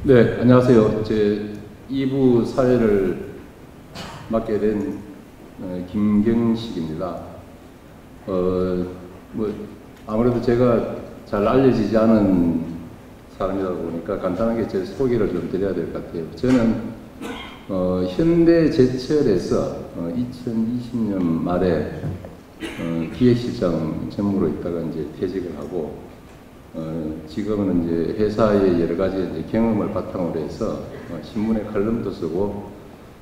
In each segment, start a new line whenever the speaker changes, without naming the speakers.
네, 안녕하세요. 제 2부 사회를 맡게 된 김경식입니다. 아무래도 제가 잘 알려지지 않은 사람이다 보니까 간단하게 제 소개를 좀 드려야 될 것 같아요. 저는 현대제철에서 2020년 말에 기획실장 전무로 있다가 이제 퇴직을 하고 지금은 이제 회사의 여러 가지 이제 경험을 바탕으로 해서 신문에 칼럼도 쓰고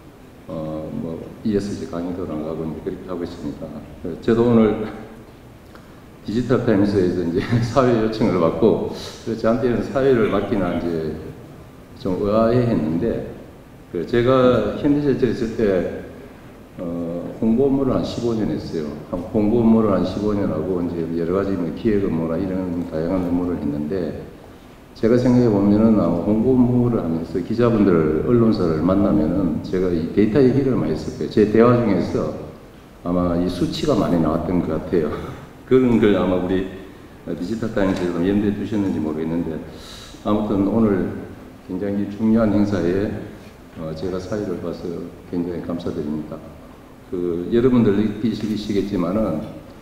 ESG 강의도 나가고 이제 그렇게 하고 있습니다. 저도 오늘 디지털 타임스에서 이제 사회 요청을 받고 저한테는 사회를 맡기나 이제 좀 의아해했는데 제가 현대제철에 있을 때 홍보 업무를 한 15년 했어요. 홍보 업무를 한 15년 하고 이제 여러 가지 기획 업무나 이런 다양한 업무를 했는데 제가 생각해 보면은 홍보 업무를 하면서 기자분들, 언론사를 만나면은 제가 이 데이터 얘기를 많이 했을 거예요. 제 대화 중에서 아마 이 수치가 많이 나왔던 것 같아요. 그런 걸 아마 우리 디지털 타임스에서 염두에 두셨는지 모르겠는데 아무튼 오늘 굉장히 중요한 행사에 제가 사회를 봐서 굉장히 감사드립니다. 여러분들 느끼시겠지만은,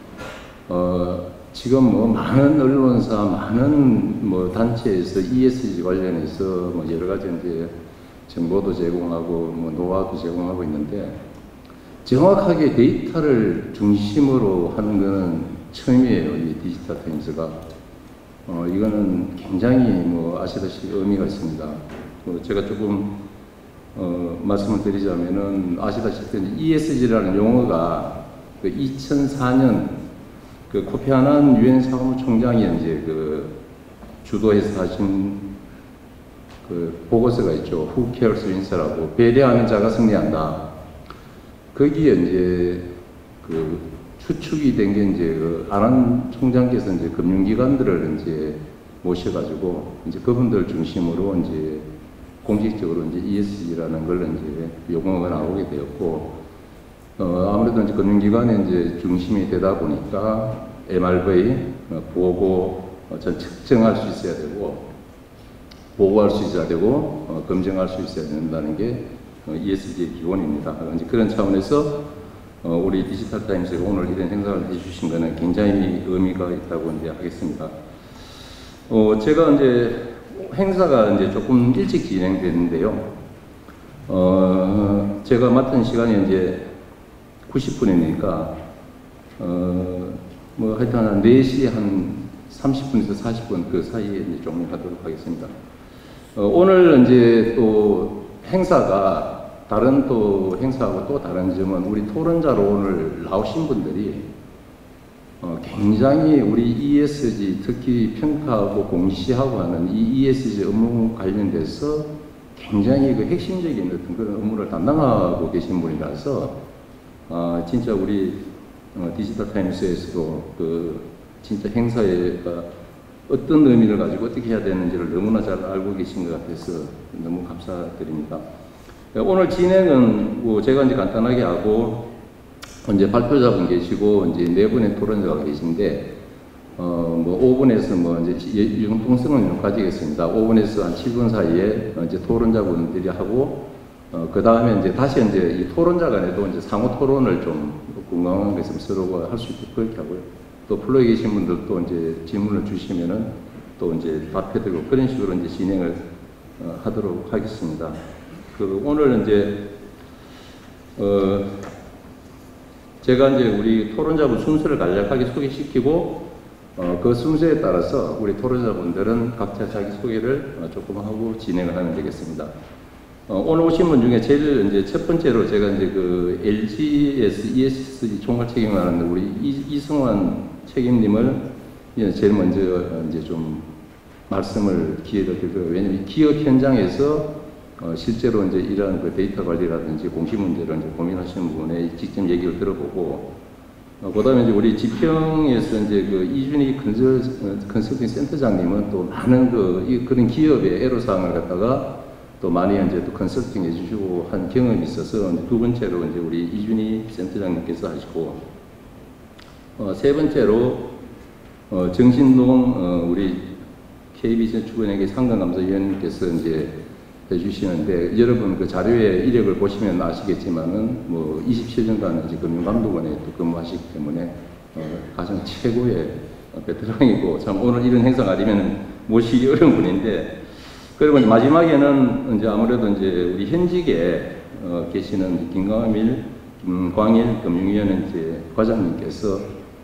지금 많은 언론사, 많은 단체에서 ESG 관련해서 여러 가지 이제 정보도 제공하고 노하우도 제공하고 있는데, 정확하게 데이터를 중심으로 하는 것은 처음이에요, 이 디지털 타임스가. 이거는 굉장히 아시다시피 의미가 있습니다. 제가 조금 말씀을 드리자면은 아시다시피 ESG라는 용어가 2004년 코피 아난 유엔 사무총장이 이제 주도해서 하신 보고서가 있죠. Who cares wins?라고 배려하는 자가 승리한다. 거기에 이제 추측이 된 게 이제 아난 총장께서 이제 금융기관들을 이제 모셔가지고 이제 그분들 중심으로 이제 공식적으로 이제 ESG라는 걸 이제 용어가 나오게 되었고, 아무래도 이제 금융기관의 이제 중심이 되다 보니까 MRV, 보고, 측정할 수 있어야 되고, 보고할 수 있어야 되고, 검증할 수 있어야 된다는 게 ESG의 기본입니다. 이제 그런 차원에서 우리 디지털 타임스가 오늘 이런 행사를 해주신 것은 굉장히 의미가 있다고 이제 하겠습니다. 제가 이제 행사가 이제 조금 일찍 진행됐는데요. 제가 맡은 시간이 이제 90분이니까, 하여튼 한 4시 한 30분에서 40분 그 사이에 이제 종료하도록 하겠습니다. 오늘 이제 또 행사가 다른 또 행사하고 또 다른 점은 우리 토론자로 오늘 나오신 분들이 굉장히 우리 ESG 특히 평가하고 공시하고 하는 이 ESG 업무 관련돼서 굉장히 핵심적인 어떤 그런 업무를 담당하고 계신 분이라서 진짜 우리 디지털 타임스에서도 진짜 행사에 어떤 의미를 가지고 어떻게 해야 되는지를 너무나 잘 알고 계신 것 같아서 너무 감사드립니다. 오늘 진행은 제가 이제 간단하게 하고 이제 발표자분 계시고 이제 4분의 토론자가 계신데 5분에서 이제 융통성을 가지겠습니다. 5분에서 한 7분 사이에 이제 토론자분들이 하고 그 다음에 이제 다시 이제 이 토론자 간에도 이제 상호 토론을 좀 궁금한 게 있으면 서로 할 수 있게 그렇게 하고요. 또 플로에 계신 분들도 이제 질문을 주시면은 또 이제 답해드리고 그런 식으로 이제 진행을 하도록 하겠습니다. 오늘 이제 제가 이제 우리 토론자분 순서를 간략하게 소개시키고 그 순서에 따라서 우리 토론자분들은 각자 자기 소개를 조금 하고 진행을 하면 되겠습니다. 오늘 오신 분 중에 제일 이제 첫 번째로 제가 이제 LGS ESG 총괄 책임을 하는 우리 이승환 책임님을 제일 먼저 이제 좀 말씀을 기회를 드리고요. 왜냐면 기업 현장에서 실제로 이제 이러한 데이터 관리라든지 공시 문제를 이제 고민하시는 부분에 직접 얘기를 들어보고, 그 다음에 이제 우리 지평에서 이제 이준희 컨설팅 센터장님은 또 많은 그런 기업의 애로사항을 갖다가 또 많이 이제 또 컨설팅 해주시고 한 경험이 있어서 두 번째로 이제 우리 이준희 센터장님께서 하시고, 세 번째로 정신동 우리 KBC 주변회계 상감감사위원님께서 이제 해주시는데 여러분 그 자료에 이력을 보시면 아시겠지만은 뭐 27년간 이제 금융감독원에 또 근무하시기 때문에 가장 최고의 베테랑이고 참 오늘 이런 행사가 아니면 모시기 어려운 분인데 그리고 이제 마지막에는 이제 아무래도 이제 우리 현직에 계시는 김광일 금융위원회 이제 과장님께서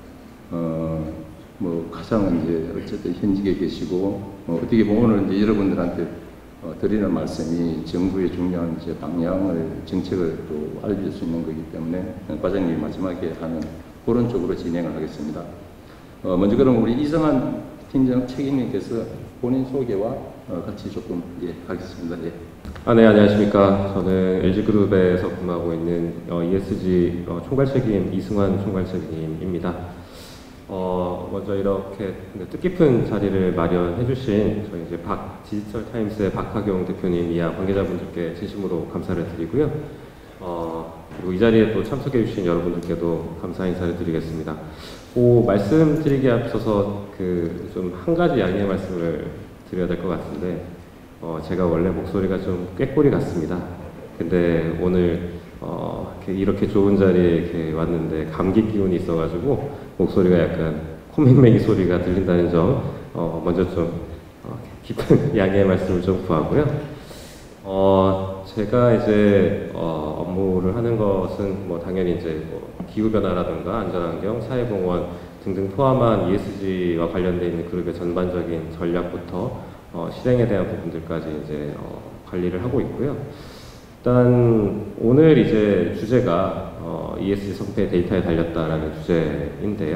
뭐 가장 이제 어쨌든 현직에 계시고 어떻게 보면 오늘 이제 여러분들한테 드리는 말씀이 정부의 중요한 이제 방향을 정책을 또 알릴 수 있는 거기 때문에 과장님이 마지막에 하는 그런 쪽으로 진행을 하겠습니다. 먼저 그럼 우리 이성한 팀장 책임님께서 본인 소개와 같이 조금 하겠습니다. 예.
네, 안녕하십니까. 저는 LG그룹에서 근무하고 있는 ESG 총괄책임 이승환 총괄책임입니다. 먼저 이렇게 뜻깊은 자리를 마련해 주신 저희 이제 디지털 타임스의 박하경 대표님 이하 관계자분들께 진심으로 감사를 드리고요. 그리고 이 자리에 또 참석해 주신 여러분들께도 감사 인사를 드리겠습니다. 말씀드리기에 앞서서 좀 한 가지 양해의 말씀을 드려야 될 것 같은데, 제가 원래 목소리가 좀 꾀꼬리 같습니다. 근데 오늘 이렇게 좋은 자리에 이렇게 왔는데 감기 기운이 있어가지고 목소리가 약간 코맹맹이 소리가 들린다는 점 먼저 좀 깊은 양해의 말씀을 좀 구하고요. 제가 이제 업무를 하는 것은 뭐 당연히 이제 기후변화라든가 안전환경, 사회공헌 등등 포함한 ESG와 관련되어 있는 그룹의 전반적인 전략부터 실행에 대한 부분들까지 이제 관리를 하고 있고요. 일단 오늘 이제 주제가 ESG 성패 데이터에 달렸다라는 주제인데요.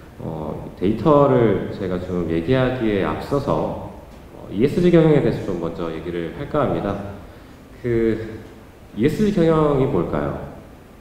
데이터를 제가 좀 얘기하기에 앞서서 ESG 경영에 대해서 좀 먼저 얘기를 할까 합니다. ESG 경영이 뭘까요?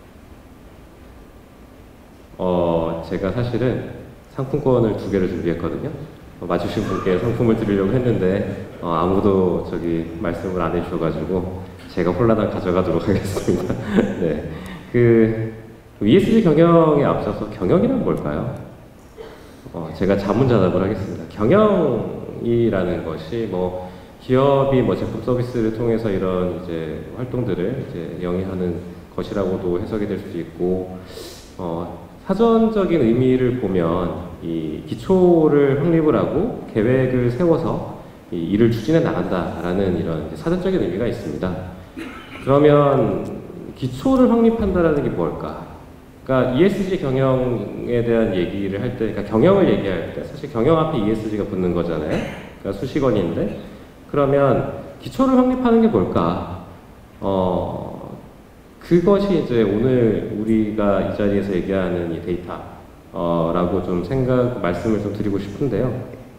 제가 사실은 상품권을 2개를 준비했거든요. 맞추신 분께 상품을 드리려고 했는데 아무도 말씀을 안 해주셔가지고 제가 홀라당 가져가도록 하겠습니다. 네, ESG 경영에 앞서서 경영이란 뭘까요? 제가 자문자답을 하겠습니다. 경영이라는 것이 기업이 제품 서비스를 통해서 이런 이제 활동들을 이제 영위하는 것이라고도 해석이 될 수도 있고, 사전적인 의미를 보면 이 기초를 확립을 하고 계획을 세워서 이 일을 추진해 나간다라는 이런 사전적인 의미가 있습니다. 그러면 기초를 확립한다라는 게 뭘까? 그러니까 ESG 경영에 대한 얘기를 할 때, 그러니까 경영을 얘기할 때 사실 경영 앞에 ESG가 붙는 거잖아요. 그러니까 수식어인데, 그러면 기초를 확립하는 게 뭘까? 그것이 이제 오늘 우리가 이 자리에서 얘기하는 이 데이터라고 좀 말씀을 좀 드리고 싶은데요.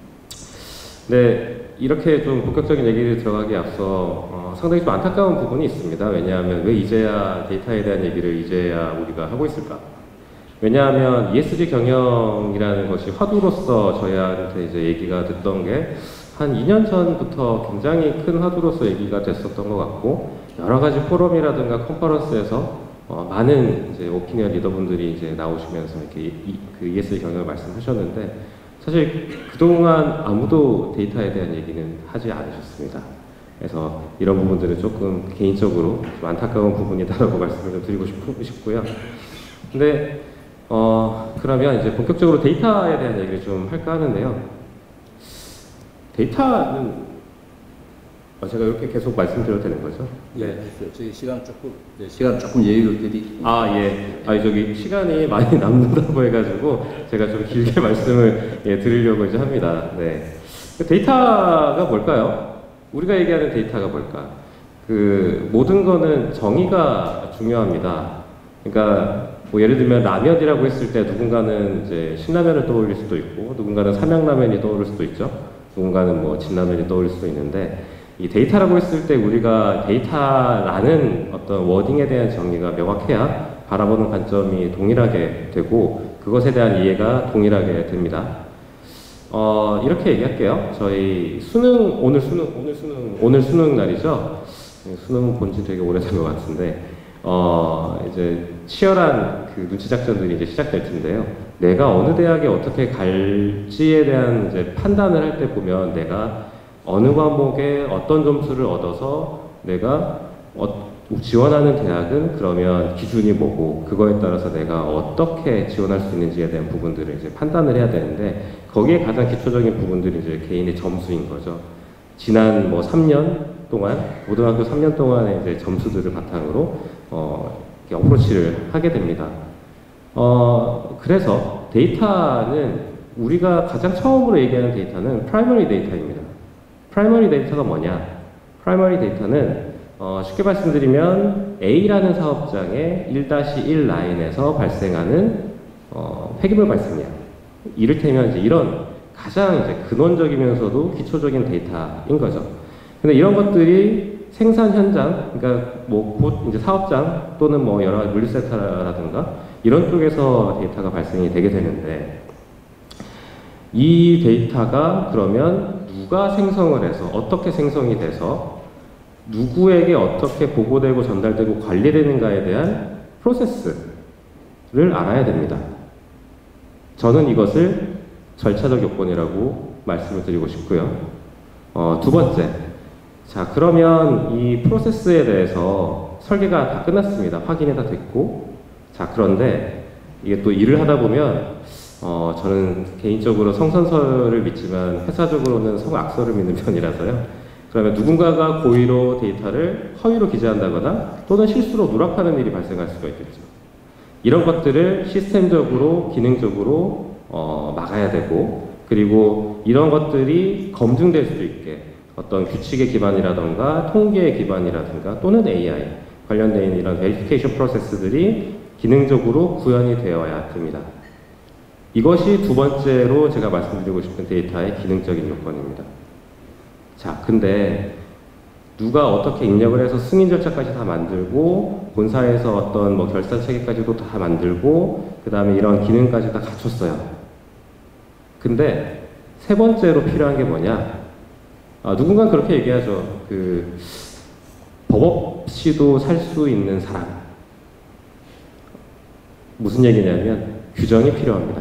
네, 이렇게 좀 본격적인 얘기를 들어가기에 앞서 상당히 좀 안타까운 부분이 있습니다. 왜냐하면 왜 이제야 데이터에 대한 얘기를 이제야 우리가 하고 있을까? 왜냐하면 ESG 경영이라는 것이 화두로서 저희한테 이제 얘기가 됐던 게 한 2년 전부터 굉장히 큰 화두로서 얘기가 됐었던 것 같고, 여러 가지 포럼이라든가 컨퍼런스에서 많은 이제 오피니언 리더분들이 이제 나오시면서 이렇게 ESG 경영을 말씀하셨는데, 사실 그동안 아무도 데이터에 대한 얘기는 하지 않으셨습니다. 그래서 이런 부분들은 조금 개인적으로 좀 안타까운 부분이다라고 말씀을 좀 드리고 싶고요. 근데 그러면 이제 본격적으로 데이터에 대한 얘기를 좀 할까 하는데요. 데이터는 제가 이렇게 계속 말씀드려도 되는 거죠?
예, 저희 시간 조금 여유 드릴게요.
예. 시간이 많이 남는다고 해가지고 제가 좀 길게 말씀을 드리려고 이제 합니다. 네. 데이터가 뭘까요? 우리가 얘기하는 데이터가 뭘까? 모든 거는 정의가 중요합니다. 그러니까 예를 들면 라면이라고 했을 때 누군가는 이제 신라면을 떠올릴 수도 있고, 누군가는 삼양라면이 떠오를 수도 있죠. 누군가는 진라면이 떠올릴 수도 있는데, 이 데이터라고 했을 때 우리가 데이터라는 어떤 워딩에 대한 정의가 명확해야 바라보는 관점이 동일하게 되고 그것에 대한 이해가 동일하게 됩니다. 이렇게 얘기할게요. 저희 오늘 수능 날이죠. 수능 본지 되게 오래된 것 같은데, 이제 치열한 눈치 작전들이 이제 시작될 텐데요. 내가 어느 대학에 어떻게 갈지에 대한 이제 판단을 할 때 보면 내가 어느 과목에 어떤 점수를 얻어서 내가 지원하는 대학은 그러면 기준이 뭐고 그거에 따라서 내가 어떻게 지원할 수 있는지에 대한 부분들을 이제 판단을 해야 되는데 거기에 가장 기초적인 부분들이 이제 개인의 점수인 거죠. 지난 뭐 3년 동안 고등학교 3년 동안의 이제 점수들을 바탕으로 이렇게 어프로치를 하게 됩니다. 그래서 데이터는 우리가 가장 처음으로 얘기하는 데이터는 프라이머리 데이터입니다. 프라이머리 데이터가 뭐냐? 프라이머리 데이터는 쉽게 말씀드리면 A라는 사업장의 1-1 라인에서 발생하는 폐기물 발생량. 이를테면 이제 이런 가장 이제 근원적이면서도 기초적인 데이터인 거죠. 근데 이런 것들이 생산 현장, 그러니까 뭐 곧 이제 사업장 또는 뭐 여러 가지 물류센터라든가 이런 쪽에서 데이터가 발생이 되게 되는데 이 데이터가 그러면 누가 생성을 해서 어떻게 생성이 돼서 누구에게 어떻게 보고되고 전달되고 관리되는가에 대한 프로세스를 알아야 됩니다. 저는 이것을 절차적 요건이라고 말씀을 드리고 싶고요. 두 번째, 자 그러면 이 프로세스에 대해서 설계가 다 끝났습니다. 확인이 다 됐고, 자 그런데 이게 또 일을 하다 보면 저는 개인적으로 성선설을 믿지만 회사적으로는 성악설을 믿는 편이라서요. 그러면 누군가가 고의로 데이터를 허위로 기재한다거나 또는 실수로 누락하는 일이 발생할 수가 있겠죠. 이런 것들을 시스템적으로, 기능적으로 막아야 되고, 그리고 이런 것들이 검증될 수 있게 어떤 규칙의 기반이라든가 통계의 기반이라든가 또는 AI 관련된 이런 베리피케이션 프로세스들이 기능적으로 구현이 되어야 됩니다. 이것이 두 번째로 제가 말씀드리고 싶은 데이터의 기능적인 요건입니다. 자, 근데 누가 어떻게 입력을 해서 승인 절차까지 다 만들고 본사에서 어떤 뭐 결산 체계까지도 다 만들고 그 다음에 이런 기능까지 다 갖췄어요. 근데 세 번째로 필요한 게 뭐냐? 누군가 그렇게 얘기하죠. 법 없이도 살 수 있는 사람. 무슨 얘기냐면 규정이 필요합니다.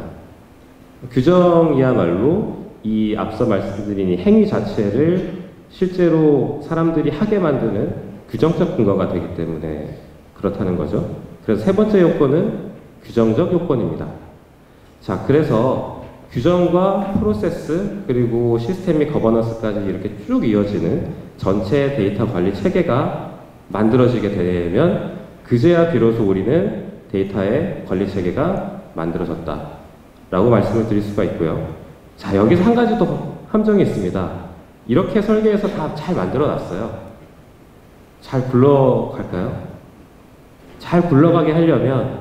규정이야말로 이 앞서 말씀드린 이 행위 자체를 실제로 사람들이 하게 만드는 규정적 근거가 되기 때문에 그렇다는 거죠. 그래서 세 번째 요건은 규정적 요건입니다. 자, 그래서 규정과 프로세스 그리고 시스템 및 거버넌스까지 이렇게 쭉 이어지는 전체 데이터 관리 체계가 만들어지게 되면 그제야 비로소 우리는 데이터의 관리 체계가 만들어졌다 라고 말씀을 드릴 수가 있고요. 자, 여기서 한 가지 더 함정이 있습니다. 이렇게 설계해서 다 잘 만들어 놨어요. 잘 굴러갈까요? 잘 굴러가게 하려면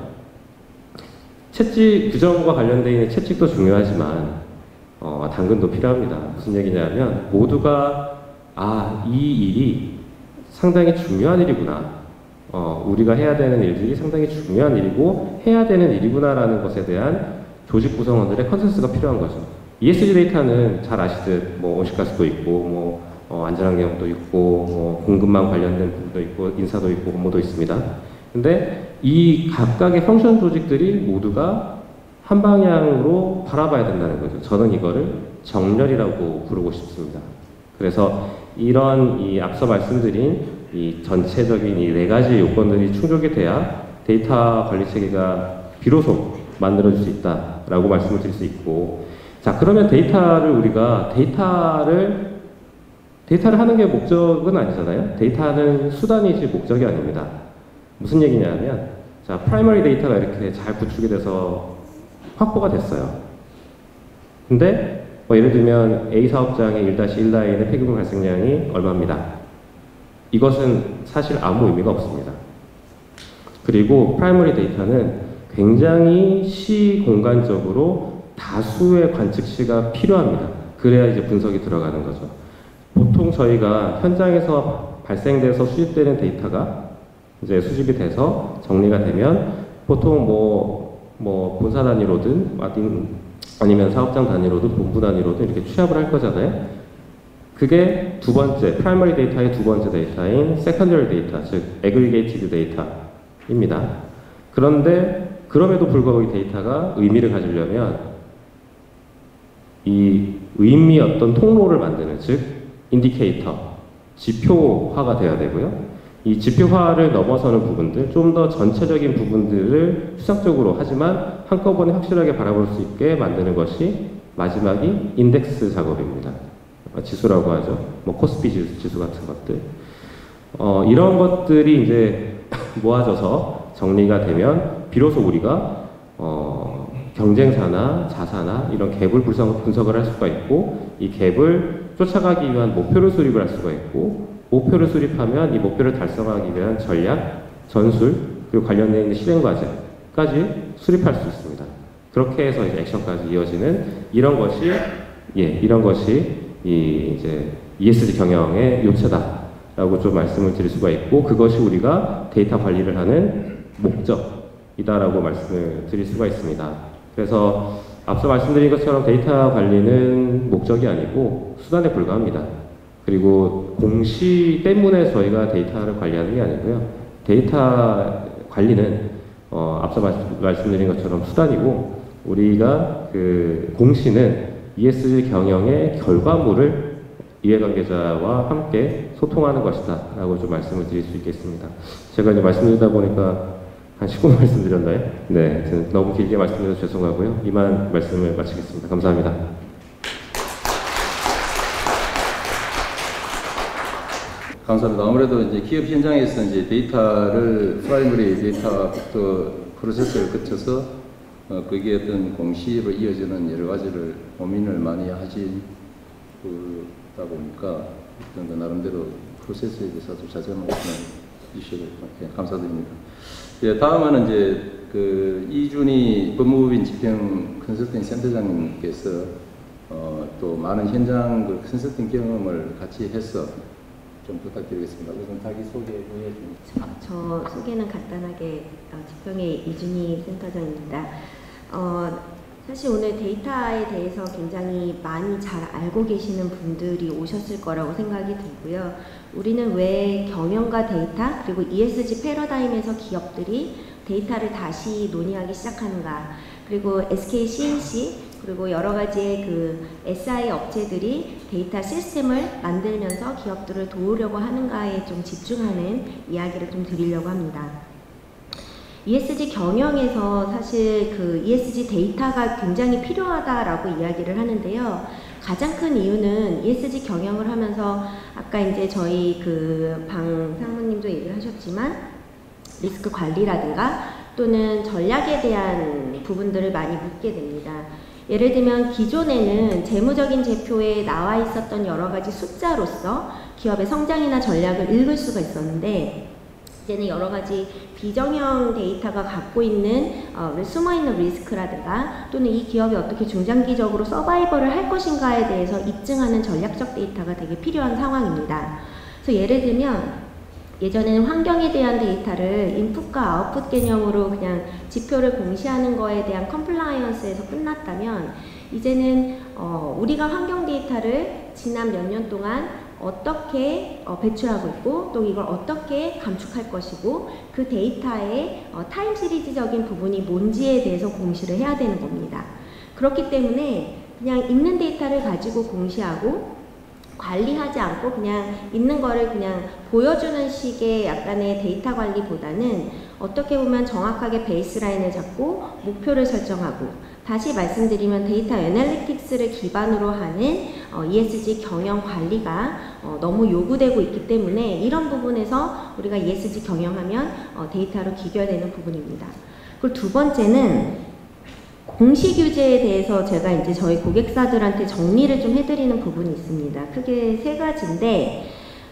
채찍, 규정과 관련되어 있는 채찍도 중요하지만 당근도 필요합니다. 무슨 얘기냐면 모두가 이 일이 상당히 중요한 일이구나. 우리가 해야 되는 일들이 상당히 중요한 일이고 해야 되는 일이구나 라는 것에 대한 조직 구성원들의 컨센서스가 필요한 거죠. ESG 데이터는 잘 아시듯 뭐 온실가스도 있고 뭐 안전환경도 있고 뭐 공급망 관련된 부분도 있고 인사도 있고 업무도 있습니다. 근데 이 각각의 펑션 조직들이 모두가 한 방향으로 바라봐야 된다는 거죠. 저는 이거를 정렬이라고 부르고 싶습니다. 그래서 이런 이 앞서 말씀드린 이 전체적인 이 네 가지 요건들이 충족이 돼야 데이터 관리 체계가 비로소 만들어질 수 있다라고 말씀을 드릴 수 있고, 자 그러면 우리가 데이터를 하는 게 목적은 아니잖아요. 데이터는 수단이지 목적이 아닙니다. 무슨 얘기냐면, 자 프라이머리 데이터가 이렇게 잘 구축이 돼서 확보가 됐어요. 근데 뭐 예를 들면 A 사업장의 1-1 라인의 폐기물 발생량이 얼마입니다. 이것은 사실 아무 의미가 없습니다. 그리고 프라이머리 데이터는 굉장히 시공간적으로 다수의 관측시가 필요합니다. 그래야 이제 분석이 들어가는 거죠. 보통 저희가 현장에서 발생돼서 수집되는 데이터가 이제 수집이 돼서 정리가 되면 보통 뭐 본사 단위로든 아니면 사업장 단위로든 본부 단위로든 이렇게 취합을 할 거잖아요. 그게 두 번째, 프라이머리 데이터의 두 번째 데이터인 세컨더리 데이터, 즉 애그리게이티드 데이터입니다. 그런데 그럼에도 불구하고 이 데이터가 의미를 가지려면 이 의미 어떤 통로를 만드는, 즉 인디케이터, 지표화가 돼야 되고요. 이 지표화를 넘어서는 부분들, 좀 더 전체적인 부분들을 추상적으로 하지만 한꺼번에 확실하게 바라볼 수 있게 만드는 것이 마지막이 인덱스 작업입니다. 지수라고 하죠. 뭐 코스피 지수 같은 것들. 이런 것들이 이제 모아져서 정리가 되면 비로소 우리가 경쟁사나 자사나 이런 갭을 분석을 할 수가 있고, 이 갭을 쫓아가기 위한 목표를 수립을 할 수가 있고, 목표를 수립하면 이 목표를 달성하기 위한 전략, 전술, 그리고 관련되어 있는 실행 과제까지 수립할 수 있습니다. 그렇게 해서 이제 액션까지 이어지는 이런 것이 이제 ESG 경영의 요체다라고 좀 말씀을 드릴 수가 있고, 그것이 우리가 데이터 관리를 하는 목적이다라고 말씀을 드릴 수가 있습니다. 그래서 앞서 말씀드린 것처럼 데이터 관리는 목적이 아니고 수단에 불과합니다. 그리고 공시 때문에 저희가 데이터를 관리하는 게 아니고요. 데이터 관리는 앞서 말씀드린 것처럼 수단이고, 우리가 그 공시는 ESG 경영의 결과물을 이해관계자와 함께 소통하는 것이다 라고 좀 말씀을 드릴 수 있겠습니다. 제가 이제 말씀드리다 보니까 한 10분 말씀드렸나요? 네, 너무 길게 말씀드려서 죄송하고요. 이만 말씀을 마치겠습니다. 감사합니다.
감사합니다. 아무래도 이제 기업 현장에서 이제 데이터를 프라이머리 데이터부터 프로세스를 거쳐서 그게 어떤 공시로 이어지는 여러 가지를 고민을 많이 하신 그다 보니까 어떤 그 나름대로 프로세스에 대해서 아주 자세한 말씀을 주시고 감사드립니다. 예, 다음은 이제 그 이준희 법무법인 집행 컨설팅 센터장님께서 또 많은 현장 그 컨설팅 경험을 같이 해서 좀 부탁드리겠습니다. 우선 자기 소개 보여주세요.
저 소개는 간단하게 집행의 이준희 센터장입니다. 사실 오늘 데이터에 대해서 굉장히 많이 잘 알고 계시는 분들이 오셨을 거라고 생각이 들고요. 우리는 왜 경영과 데이터 그리고 ESG 패러다임에서 기업들이 데이터를 다시 논의하기 시작하는가, 그리고 SK C&C 그리고 여러 가지의 그 SI 업체들이 데이터 시스템을 만들면서 기업들을 도우려고 하는가에 좀 집중하는 이야기를 좀 드리려고 합니다. ESG 경영에서 사실 그 ESG 데이터가 굉장히 필요하다라고 이야기를 하는데요. 가장 큰 이유는 ESG 경영을 하면서 아까 이제 저희 그 방 상무님도 얘기를 하셨지만 리스크 관리라든가 또는 전략에 대한 부분들을 많이 묻게 됩니다. 예를 들면 기존에는 재무적인 제표에 나와 있었던 여러 가지 숫자로서 기업의 성장이나 전략을 읽을 수가 있었는데, 이제는 여러 가지 비정형 데이터가 갖고 있는 숨어있는 리스크라든가 또는 이 기업이 어떻게 중장기적으로 서바이벌을 할 것인가에 대해서 입증하는 전략적 데이터가 되게 필요한 상황입니다. 그래서 예를 들면 예전에는 환경에 대한 데이터를 인풋과 아웃풋 개념으로 그냥 지표를 공시하는 거에 대한 컴플라이언스에서 끝났다면, 이제는 우리가 환경 데이터를 지난 몇 년 동안 어떻게 배출하고 있고 또 이걸 어떻게 감축할 것이고 그 데이터의 타임 시리즈적인 부분이 뭔지에 대해서 공시를 해야 되는 겁니다. 그렇기 때문에 그냥 있는 데이터를 가지고 공시하고 관리하지 않고 그냥 있는 거를 그냥 보여주는 식의 약간의 데이터 관리보다는 어떻게 보면 정확하게 베이스라인을 잡고 목표를 설정하고, 다시 말씀드리면 데이터 애널리틱스를 기반으로 하는 ESG 경영 관리가 너무 요구되고 있기 때문에 이런 부분에서 우리가 ESG 경영하면 데이터로 귀결되는 부분입니다. 그리고 두 번째는 공시 규제에 대해서 제가 이제 저희 고객사들한테 정리를 좀 해드리는 부분이 있습니다. 크게 세 가지인데,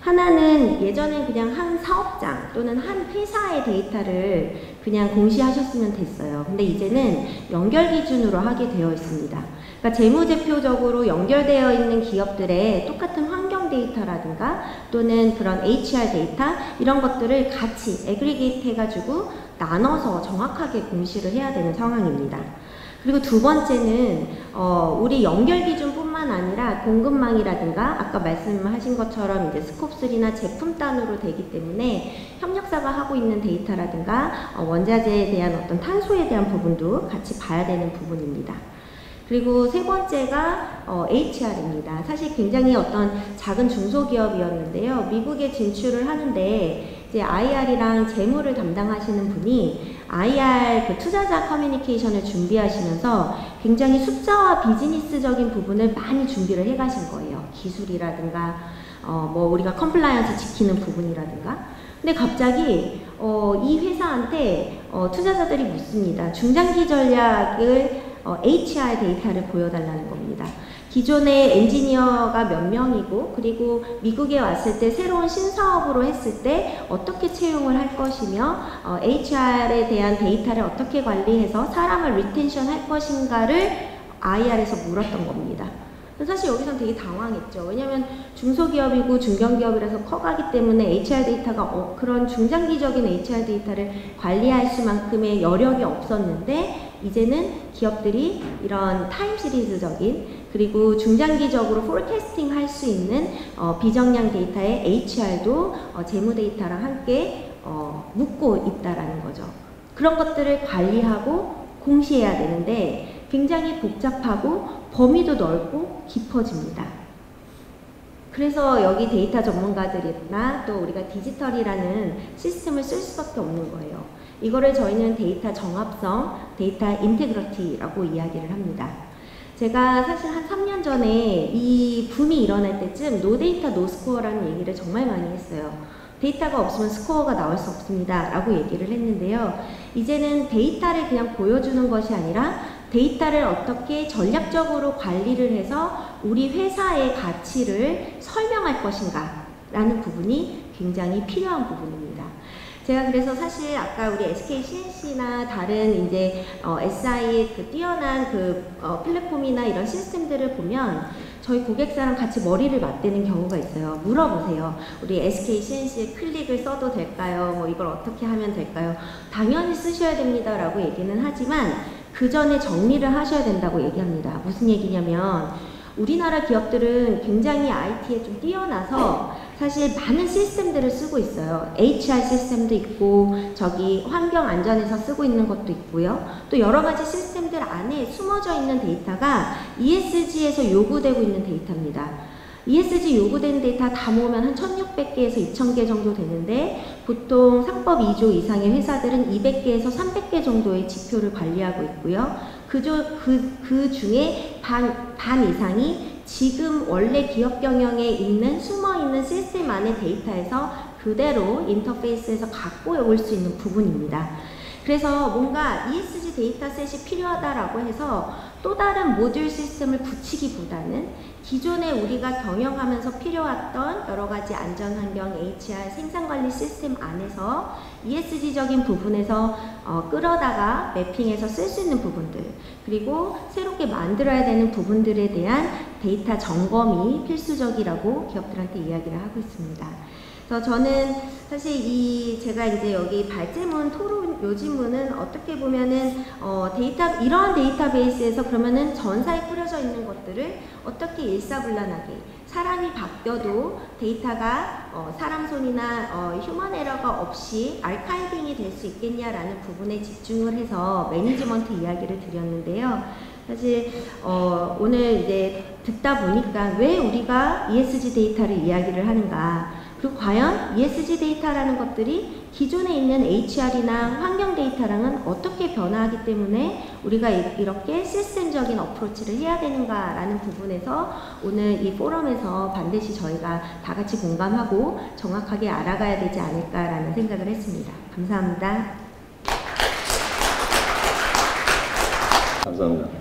하나는 예전엔 그냥 한 사업장 또는 한 회사의 데이터를 그냥 공시하셨으면 됐어요. 근데 이제는 연결 기준으로 하게 되어 있습니다. 그러니까 재무제표적으로 연결되어 있는 기업들의 똑같은 환경 데이터라든가 또는 그런 HR 데이터 이런 것들을 같이 애그리게이트 해가지고 나눠서 정확하게 공시를 해야 되는 상황입니다. 그리고 두 번째는 우리 연결 기준뿐만 아니라 공급망이라든가 아까 말씀하신 것처럼 이제 스콥3나 제품 단으로 되기 때문에 협력사가 하고 있는 데이터라든가 원자재에 대한 어떤 탄소에 대한 부분도 같이 봐야 되는 부분입니다. 그리고 세 번째가 HR입니다. 사실 굉장히 어떤 작은 중소기업이었는데요. 미국에 진출을 하는데 이제 IR이랑 재무를 담당하시는 분이 IR 그 투자자 커뮤니케이션을 준비하시면서 굉장히 숫자와 비즈니스적인 부분을 많이 준비를 해가신 거예요. 기술이라든가 뭐 우리가 컴플라이언스 지키는 부분이라든가. 근데 갑자기 이 회사한테 투자자들이 묻습니다. 중장기 전략을 HR 데이터를 보여달라는 겁니다. 기존의 엔지니어가 몇 명이고 그리고 미국에 왔을 때 새로운 신사업으로 했을 때 어떻게 채용을 할 것이며 HR에 대한 데이터를 어떻게 관리해서 사람을 리텐션 할 것인가를 IR에서 물었던 겁니다. 사실 여기선 되게 당황했죠. 왜냐하면 중소기업이고 중견기업이라서 커가기 때문에 HR 데이터가 그런 중장기적인 HR 데이터를 관리할 수만큼의 여력이 없었는데 이제는 기업들이 이런 타임 시리즈적인 그리고 중장기적으로 포캐스팅 할 수 있는 비정량 데이터의 HR도 재무 데이터랑 함께 묶고 있다라는 거죠. 그런 것들을 관리하고 공시해야 되는데 굉장히 복잡하고 범위도 넓고 깊어집니다. 그래서 여기 데이터 전문가들이나 또 우리가 디지털이라는 시스템을 쓸 수밖에 없는 거예요. 이거를 저희는 데이터 정합성, 데이터 인테그리티라고 이야기를 합니다. 제가 사실 한 3년 전에 이 붐이 일어날 때쯤 노 데이터 노 스코어라는 얘기를 정말 많이 했어요. 데이터가 없으면 스코어가 나올 수 없습니다 라고 얘기를 했는데요. 이제는 데이터를 그냥 보여주는 것이 아니라 데이터를 어떻게 전략적으로 관리를 해서 우리 회사의 가치를 설명할 것인가 라는 부분이 굉장히 필요한 부분입니다. 제가 그래서 사실 아까 우리 SK CNC나 다른 이제 SI의 그 뛰어난 그 플랫폼이나 이런 시스템들을 보면 저희 고객사랑 같이 머리를 맞대는 경우가 있어요. 물어보세요. 우리 SK CNC에 클릭을 써도 될까요? 뭐 이걸 어떻게 하면 될까요? 당연히 쓰셔야 됩니다 라고 얘기는 하지만 그 전에 정리를 하셔야 된다고 얘기합니다. 무슨 얘기냐면 우리나라 기업들은 굉장히 IT에 좀 뛰어나서 사실 많은 시스템들을 쓰고 있어요. HR 시스템도 있고 저기 환경 안전에서 쓰고 있는 것도 있고요. 또 여러 가지 시스템들 안에 숨어져 있는 데이터가 ESG에서 요구되고 있는 데이터입니다. ESG 요구되는 데이터 다 모으면 한 1600개에서 2000개 정도 되는데 보통 상법 2조 이상의 회사들은 200개에서 300개 정도의 지표를 관리하고 있고요. 그 중에 반 이상이 지금 원래 기업 경영에 있는 숨어있는 시스템 안의 데이터에서 그대로 인터페이스에서 갖고 올 수 있는 부분입니다. 그래서 뭔가 ESG 데이터셋이 필요하다라고 해서 또 다른 모듈 시스템을 붙이기보다는 기존에 우리가 경영하면서 필요했던 여러 가지 안전환경, HR, 생산관리 시스템 안에서 ESG적인 부분에서 끌어다가 매핑해서 쓸 수 있는 부분들 그리고 새롭게 만들어야 되는 부분들에 대한 데이터 점검이 필수적이라고 기업들한테 이야기를 하고 있습니다. 그래서 저는 사실 제가 이제 여기 발제문, 토론, 요지문은 어떻게 보면은 이러한 데이터베이스에서 그러면은 전사에 뿌려져 있는 것들을 어떻게 일사불란하게 사람이 바뀌어도 데이터가 사람 손이나 휴먼 에러가 없이 아카이빙이 될 수 있겠냐라는 부분에 집중을 해서 매니지먼트 이야기를 드렸는데요. 사실 오늘 이제 듣다 보니까 왜 우리가 ESG 데이터를 이야기를 하는가 그리고 과연 ESG 데이터라는 것들이 기존에 있는 HR이나 환경 데이터랑은 어떻게 변화하기 때문에 우리가 이렇게 시스템적인 어프로치를 해야 되는가라는 부분에서 오늘 이 포럼에서 반드시 저희가 다 같이 공감하고 정확하게 알아가야 되지 않을까라는 생각을 했습니다. 감사합니다.
감사합니다.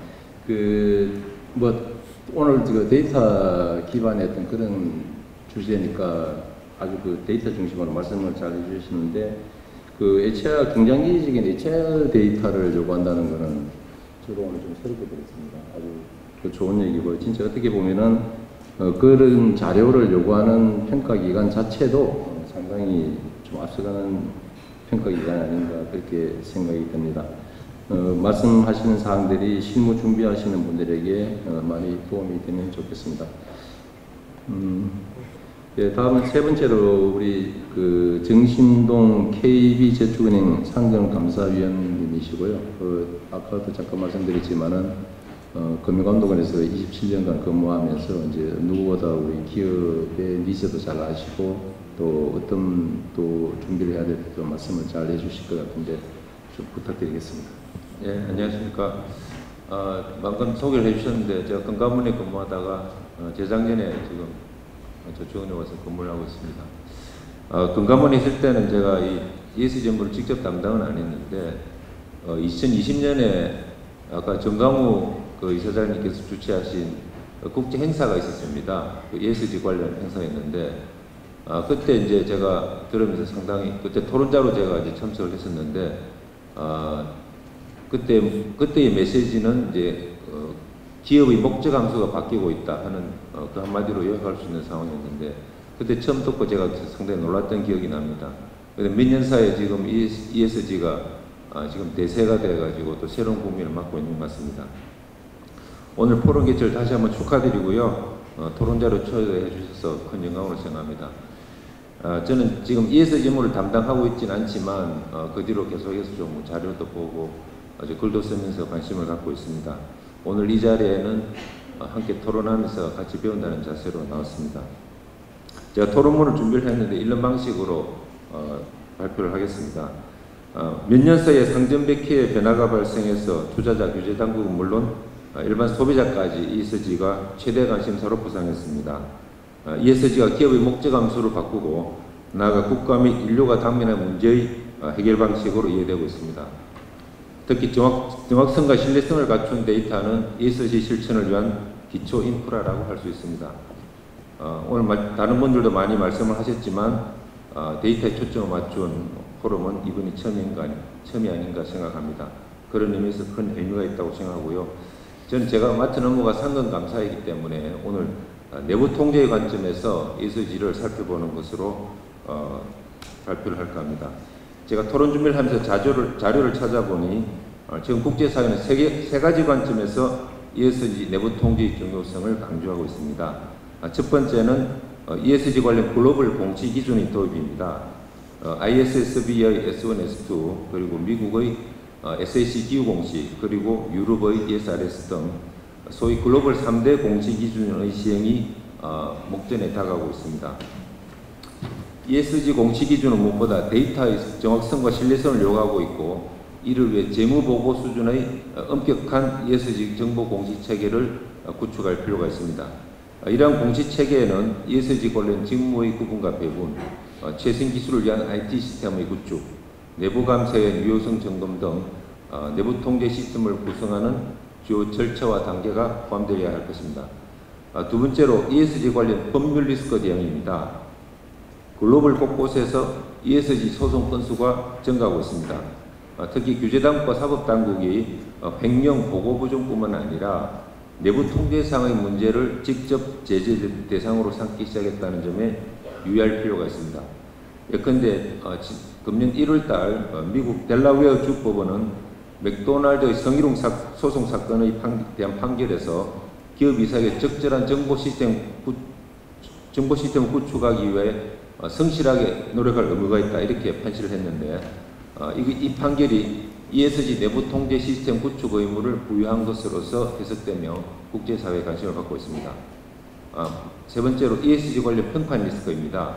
오늘 데이터 기반의 어떤 그런 주제니까 아주 데이터 중심으로 말씀을 잘 해주시는데 HR, 중장기적인 HR 데이터를 요구한다는 것은 저도 오늘 좀 새롭게 들었습니다. 아주 좋은 얘기고 진짜 어떻게 보면은 그런 자료를 요구하는 평가기관 자체도 상당히 좀 앞서가는 평가기관이 아닌가 그렇게 생각이 듭니다. 말씀하시는 사항들이 실무 준비하시는 분들에게 많이 도움이 되면 좋겠습니다. 예, 다음은 세 번째로 우리 정신동 KB저축은행 상정감사위원님이시고요. 아까도 잠깐 말씀드렸지만은 금융감독원에서 27년간 근무하면서 이제 누구보다 우리 기업의 니즈도 잘 아시고 또 어떤 또 준비를 해야 될지도 말씀을 잘 해주실 것 같은데 좀 부탁드리겠습니다.
예, 안녕하십니까. 방금 소개를 해주셨는데 제가 금감원에 근무하다가 재작년에 지금 저축은행에 와서 근무를 하고 있습니다. 금감원에 있을 때는 제가 이 ESG 업무를 직접 담당은 안 했는데 2020년에 아까 정강우 그 이사장님께서 주최하신 국제 행사가 있었습니다. 그 ESG 관련 행사였는데 그때 이제 제가 들으면서 상당히 그때 토론자로 제가 이제 참석을 했었는데 그때의 메시지는 이제 기업의 목적 함수가 바뀌고 있다 하는 그 한마디로 요약할 수 있는 상황이었는데 그때 처음 듣고 제가 상당히 놀랐던 기억이 납니다. 몇 년 사이에 지금 ESG가 지금 대세가 돼가지고 또 새로운 국면을 맞고 있는 것 같습니다. 오늘 포럼 개최를 다시 한번 축하드리고요. 토론자로 초대해 주셔서 큰 영광으로 생각합니다. 저는 지금 ESG 업무를 담당하고 있지는 않지만 그 뒤로 계속해서 좀 자료도 보고 아주 글도 쓰면서 관심을 갖고 있습니다. 오늘 이 자리에는 함께 토론하면서 같이 배운다는 자세로 나왔습니다. 제가 토론문을 준비를 했는데 이런 방식으로 발표를 하겠습니다. 몇 년 사이에 상점백희의 변화가 발생해서 투자자, 규제 당국은 물론 일반 소비자까지 ESG가 최대 관심사로 부상했습니다. ESG가 기업의 목적 함수를 바꾸고 나아가 국가 및 인류가 당면한 문제의 해결 방식으로 이해되고 있습니다. 특히 정확성과 신뢰성을 갖춘 데이터는 ESG 실천을 위한 기초 인프라라고 할 수 있습니다. 오늘 다른 분들도 많이 말씀을 하셨지만 데이터에 초점을 맞춘 포럼은 이번이 처음이 아닌가 생각합니다. 그런 의미에서 큰 의미가 있다고 생각하고요. 저는 제가 맡은 업무가 상근감사이기 때문에 오늘 내부 통제의 관점에서 ESG를 살펴보는 것으로 발표를 할까 합니다. 제가 토론 준비를 하면서 자료를 찾아보니 지금 국제사회는 세 가지 관점에서 ESG 내부 통제의 중요성을 강조하고 있습니다. 첫 번째는 ESG 관련 글로벌 공시 기준의 도입입니다. ISSB의 S1, S2 그리고 미국의 SAC 기후 공시 그리고 유럽의 ESRS 등 소위 글로벌 3대 공시 기준의 시행이 목전에 다가오고 있습니다. ESG 공시 기준은 무엇보다 데이터의 정확성과 신뢰성을 요구하고 있고 이를 위해 재무보고 수준의 엄격한 ESG 정보 공시 체계를 구축할 필요가 있습니다. 이러한 공시 체계에는 ESG 관련 직무의 구분과 배분, 최신 기술을 위한 IT 시스템의 구축, 내부 감사의 유효성 점검 등 내부 통제 시스템을 구성하는 주요 절차와 단계가 포함되어야 할 것입니다. 두 번째로 ESG 관련 법률 리스크 대응입니다. 글로벌 곳곳에서 ESG 소송 건수가 증가하고 있습니다. 특히 규제당국과 사법당국이 횡령 보고 부족뿐만 아니라 내부 통제상의 문제를 직접 제재 대상으로 삼기 시작했다는 점에 유의할 필요가 있습니다. 예컨대 금년 1월달 미국 델라웨어 주법원은 맥도날드의 성희롱 소송 사건에 대한 판결에서 기업 이사에게 적절한 정보 시스템 구축하기 위해 성실하게 노력할 의무가 있다 이렇게 판시를 했는데 이 판결이 ESG 내부 통제 시스템 구축 의무를 부여한 것으로서 해석되며 국제사회에 관심을 갖고 있습니다. 세 번째로 ESG 관련 평판 리스크입니다.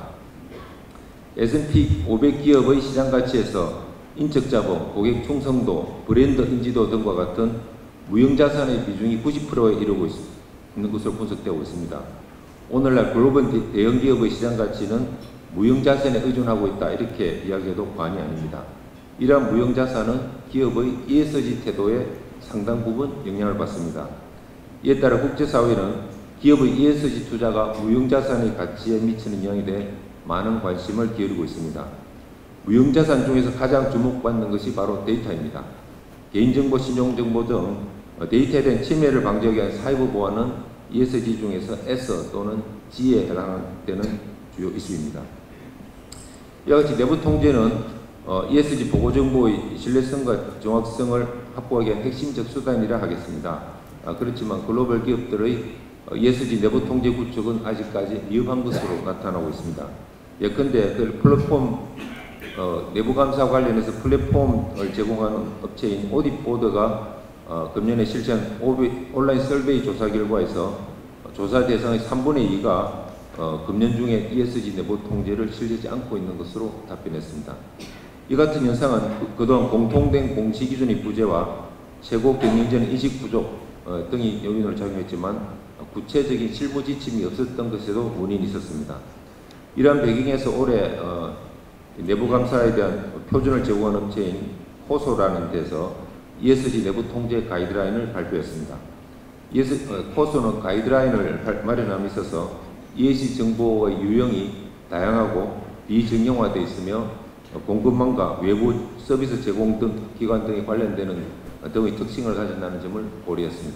S&P 500 기업의 시장 가치에서 인적자본, 고객 충성도, 브랜드 인지도 등과 같은 무형자산의 비중이 90%에 이르고 있는 것으로 분석되고 있습니다. 오늘날 글로벌 대형 기업의 시장 가치는 무형자산에 의존하고 있다 이렇게 이야기해도 과언이 아닙니다. 이러한 무형자산은 기업의 ESG 태도에 상당 부분 영향을 받습니다. 이에 따라 국제사회는 기업의 ESG 투자가 무형자산의 가치에 미치는 영향에 대해 많은 관심을 기울이고 있습니다. 무형자산 중에서 가장 주목받는 것이 바로 데이터입니다. 개인정보, 신용정보 등 데이터에 대한 침해를 방지하기 위한 사이버 보안은 ESG 중에서 S 또는 G에 해당되는 주요 이슈입니다. 이와 같이 내부 통제는 ESG 보고 정보의 신뢰성과 정확성을 확보하기 위한 핵심적 수단이라 하겠습니다. 그렇지만 글로벌 기업들의 ESG 내부 통제 구축은 아직까지 미흡한 것으로 나타나고 있습니다. 예컨대 그 플랫폼 내부 감사 관련해서 플랫폼을 제공하는 업체인 오디보드가 금년에 실시한 온라인 설베이 조사 결과에서 조사 대상의 3분의 2가 금년 중에 ESG 내부 통제를 실시하지 않고 있는 것으로 답변했습니다. 이 같은 현상은 그동안 공통된 공시 기준의 부재와 최고 경영진의 인식 부족 등이 요인으로 작용했지만 구체적인 실무 지침이 없었던 것에도 원인이 있었습니다. 이러한 배경에서 올해 내부 감사에 대한 표준을 제공한 업체인 호소라는 데서 ESG 내부 통제 가이드라인을 발표했습니다. 호소는 가이드라인을 마련함에 있어서 ESG 정보의 유형이 다양하고 비정형화되어 있으며 공급망과 외부 서비스 제공 등 기관 등에 관련되는 등의 특징을 가진다는 점을 고려했습니다.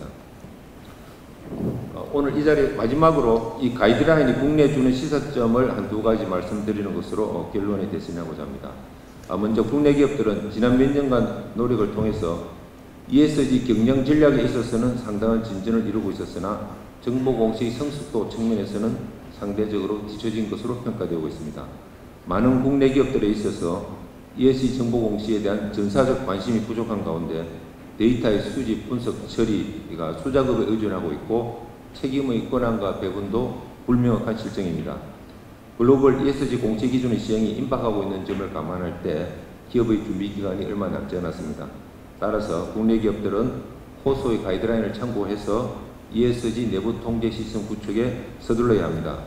오늘 이 자리에 마지막으로 이 가이드라인이 국내에 주는 시사점을 한두 가지 말씀드리는 것으로 결론에 대신하고자 합니다. 먼저 국내 기업들은 지난 몇 년간 노력을 통해서 ESG 경영 전략에 있어서는 상당한 진전을 이루고 있었으나 정보 공시 성숙도 측면에서는 상대적으로 뒤처진 것으로 평가되고 있습니다. 많은 국내 기업들에 있어서 ESG 정보 공시에 대한 전사적 관심이 부족한 가운데 데이터의 수집, 분석, 처리가 수작업에 의존하고 있고 책임의 권한과 배분도 불명확한 실정입니다. 글로벌 ESG 공시 기준의 시행이 임박하고 있는 점을 감안할 때 기업의 준비 기간이 얼마 남지 않았습니다. 따라서 국내 기업들은 호소의 가이드라인을 참고해서 ESG 내부 통제 시스템 구축에 서둘러야 합니다.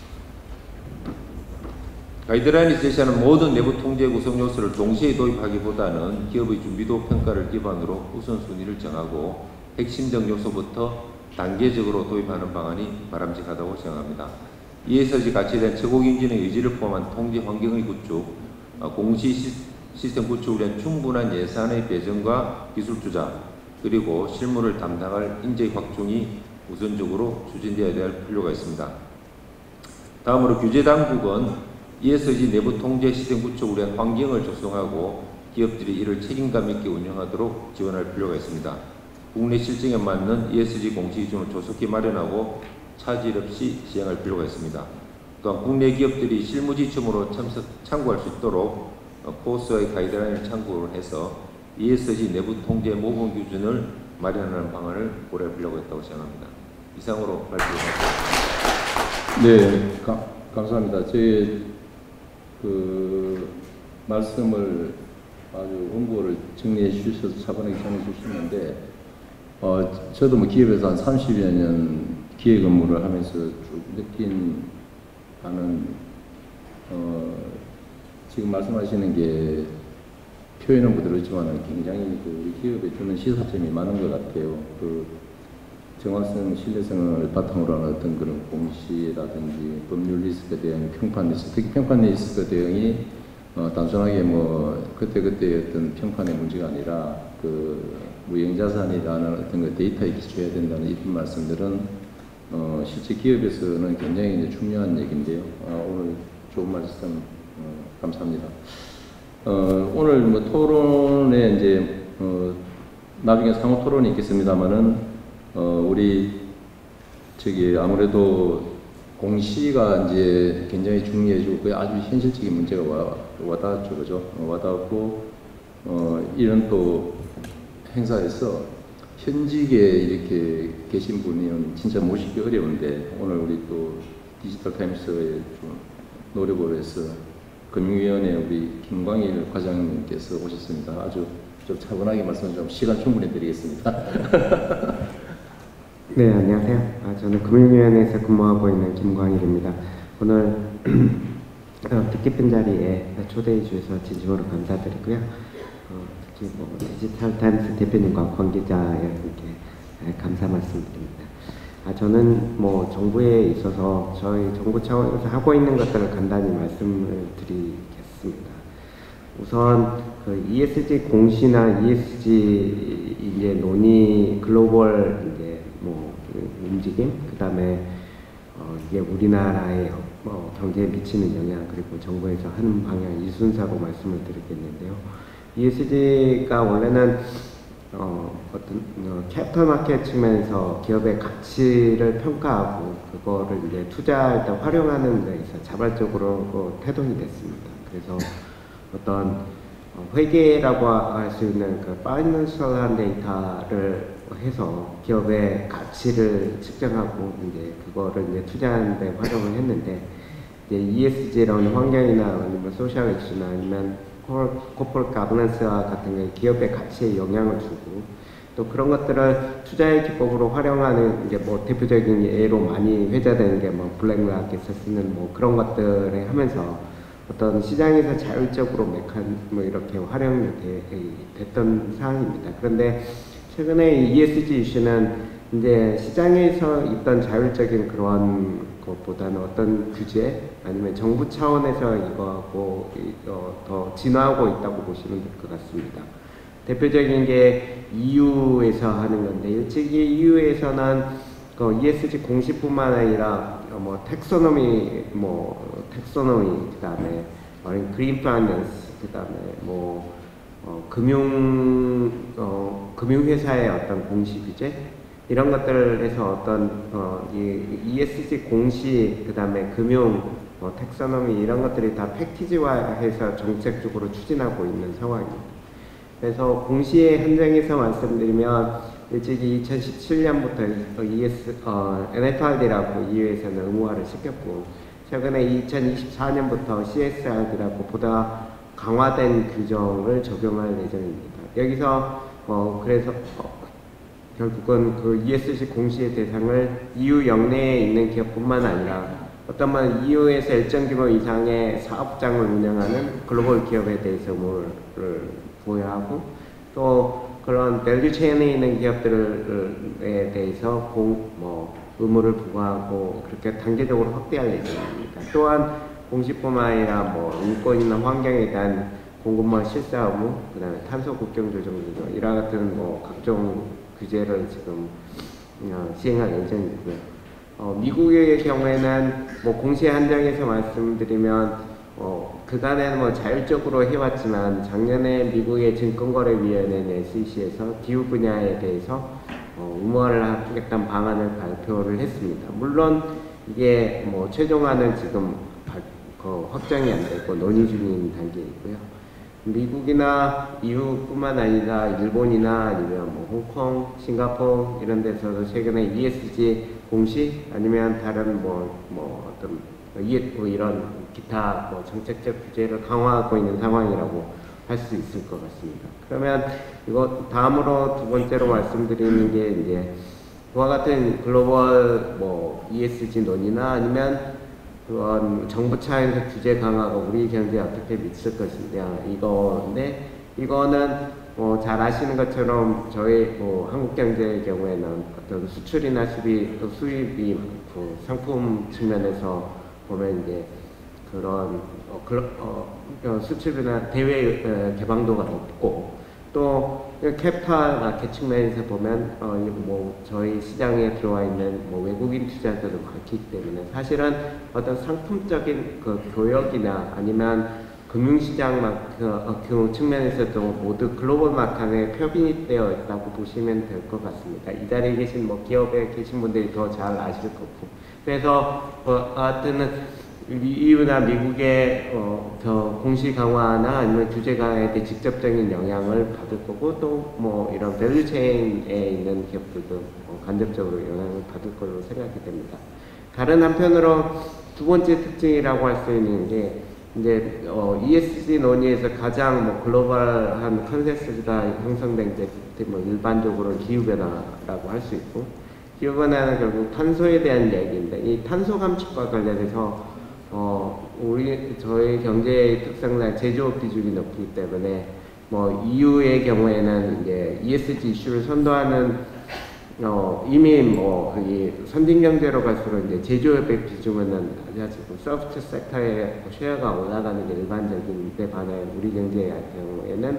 가이드라인이 제시하는 모든 내부 통제 구성 요소를 동시에 도입하기보다는 기업의 준비도 평가를 기반으로 우선순위를 정하고 핵심적 요소부터 단계적으로 도입하는 방안이 바람직하다고 생각합니다. ESG 가치에 대한 최고 경진의 의지를 포함한 통제 환경의 구축, 공시 시스템 구축을 위한 충분한 예산의 배정과 기술 투자, 그리고 실무를 담당할 인재 확충이 우선적으로 추진되어야 될 필요가 있습니다. 다음으로 규제 당국은 ESG 내부 통제 시스템 구축을 위한 환경을 조성하고 기업들이 이를 책임감 있게 운영하도록 지원할 필요가 있습니다. 국내 실정에 맞는 ESG 공시 기준을 조속히 마련하고 차질 없이 시행할 필요가 있습니다. 또한 국내 기업들이 실무 지침으로 참고할 수 있도록 코스의 가이드라인을 참고를 해서 ESG 내부 통제 모범 기준을 마련하는 방안을 고려할 필요가 있다고 생각합니다. 이상으로 발표드립니다.
네, 감사합니다. 저희 말씀을 아주 원고를 정리해 주셔서 차분하게 전해 주시는데, 저도 뭐 기업에서 한 30여 년 기획 업무를 하면서 쭉 느낀 바는, 지금 말씀하시는 게 표현은 부드럽지만 굉장히 우리 기업에 주는 시사점이 많은 것 같아요. 정확성, 신뢰성을 바탕으로 하는 어떤 그런 공시라든지 법률 리스크 대응, 평판 리스크, 특히 평판 리스크 대응이 단순하게 뭐 그때그때 어떤 평판의 문제가 아니라 무형자산이라는 어떤 그 데이터에 기초해야 된다는 이런 말씀들은 실제 기업에서는 굉장히 이제 중요한 얘기인데요. 오늘 좋은 말씀 감사합니다. 오늘 뭐 토론에 이제 나중에 상호 토론이 있겠습니다만은 우리 아무래도 공시가 이제 굉장히 중요해지고 그게 아주 현실적인 문제가 와닿았죠, 그죠? 와닿았고 이런 또 행사에서 현직에 이렇게 계신 분이 진짜 모시기 어려운데 오늘 우리 또 디지털 타임스에 노력을 해서 금융위원회 우리 김광일 과장님께서 오셨습니다. 아주 좀 차분하게 말씀 좀 시간 충분히 드리겠습니다.
네, 안녕하세요. 저는 금융위원회에서 근무하고 있는 김광일입니다. 오늘 뜻깊은 자리에 초대해 주셔서 진심으로 감사드리고요. 특히 디지털 타임스 대표님과 관계자 여러분께 감사 말씀드립니다. 저는 정부에 있어서 저희 정부 차원에서 하고 있는 것들을 간단히 말씀을 드리겠습니다. 우선 ESG 공시나 ESG 이제 논의 글로벌 이제 움직임, 그 다음에 이게 우리나라의 경제에 미치는 영향, 그리고 정부에서 하는 방향 이 순서로 말씀을 드리겠는데요. ESG가 원래는 어떤 캐피털 마켓 측면에서 기업의 가치를 평가하고 그거를 이제 투자할 때 활용하는 데 있어 자발적으로 태동이 됐습니다. 그래서 어떤 회계라고 할 수 있는 그 파이낸셜한 데이터를 해서 기업의 가치를 측정하고 이제 그거를 이제 투자하는 데 활용을 했는데 이제 ESG라는 환경이나 아니면 소셜 이슈나 아니면 코퍼레이트 가버넌스와 같은 게 기업의 가치에 영향을 주고 또 그런 것들을 투자의 기법으로 활용하는 게 뭐 대표적인 예로 많이 회자되는 게 뭐 블랙마켓에서 쓰는 뭐 그런 것들을 하면서 어떤 시장에서 자율적으로 뭐 이렇게 활용이 됐던 상황입니다. 그런데 최근에 이 ESG 이슈는 이제 시장에서 있던 자율적인 그런 것보다는 어떤 규제 아니면 정부 차원에서 이거하고 더 진화하고 있다고 보시면 될 것 같습니다. 대표적인 게 EU에서 하는 건데 일찍이 EU에서는 그 ESG 공시뿐만 아니라 뭐 텍소노미 그다음에 그린 파이낸스 그다음에 뭐 금융회사의 어떤 공시 규제 이런 것들을 해서 어떤 이 ESG 공시 그다음에 금융 텍소노미 이런 것들이 다 패키지화해서 정책적으로 추진하고 있는 상황입니다. 그래서 공시의 한정에서 말씀드리면 일찍이 2017년부터 NFRD라고 EU에서는 의무화를 시켰고 최근에 2024년부터 CSRD라고 보다 강화된 규정을 적용할 예정입니다. 여기서 그래서 결국은 그 ESG 공시의 대상을 EU 영내에 있는 기업뿐만 아니라 어떤 말 EU에서 일정 규모 이상의 사업장을 운영하는 글로벌 기업에 대해서 의무를 부여하고 또 그런 밸류 체인에 있는 기업들에 대해서 의무를 부과하고 그렇게 단계적으로 확대할 예정입니다. 또한 공시뿐만 아니라 뭐 인권이나 환경에 대한 공급망 실사 의무, 그다음에 탄소 국경 조정 이와 같은 뭐 각종 규제를 지금 시행할 예정이고요. 미국의 경우에는 뭐 공시 한정에서 말씀드리면 그간에는 뭐 자율적으로 해왔지만 작년에 미국의 증권거래위원회인 SEC에서 기후 분야에 대해서 의무화를 하겠다는 방안을 발표를 했습니다. 물론 이게 뭐 최종안은 지금 확정이 안 되고 논의 중인 단계이고요. 미국이나 EU뿐만 아니라 일본이나 아니면 뭐 홍콩, 싱가포르 이런 데서도 최근에 ESG 공시 아니면 다른 어떤 이런 기타 정책적 규제를 강화하고 있는 상황이라고 할 수 있을 것 같습니다. 그러면 이거 다음으로 두 번째로 말씀드리는 게 이제 그와 같은 글로벌 ESG 논의나 아니면 그런 정부 차원에서 규제 강화가 우리 경제에 어떻게 미칠 것이냐 이거인데 이거는 잘 아시는 것처럼 저희 한국 경제의 경우에는 어떤 수출이나 수입이 상품 측면에서 보면 이제 그런 수출이나 대외 개방도가 높고 또 캐피탈 마켓 측면에서 보면 저희 시장에 들어와 있는 외국인 투자자도 많기 때문에 사실은 어떤 상품적인 그 교역이나 아니면 금융시장 측면에서도 모두 글로벌 마켓에 표빈이 되어 있다고 보시면 될 것 같습니다. 이 자리에 계신 기업에 계신 분들이 더 잘 아실 거고 그래서 하여튼 EU나 미국의 공시 강화나 아니면 규제 강화에 대해 직접적인 영향을 받을 거고 또 이런 밸류 체인에 있는 기업들도 간접적으로 영향을 받을 걸로 생각이 됩니다. 다른 한편으로 두 번째 특징이라고 할 수 있는 게 이제 ESG 논의에서 가장 글로벌한 컨센서스가 형성된 게 일반적으로 기후변화라고 할 수 있고 기후변화는 결국 탄소에 대한 이야기인데 이 탄소 감축과 관련해서 저희 경제의 특성상 제조업 비중이 높기 때문에 EU의 경우에는 이제 ESG 이슈를 선도하는 이미 선진 경제로 갈수록 이제 제조업의 비중은 낮아지고 소프트 섹터의 쉐어가 올라가는 게 일반적인데 반해 우리 경제의 경우에는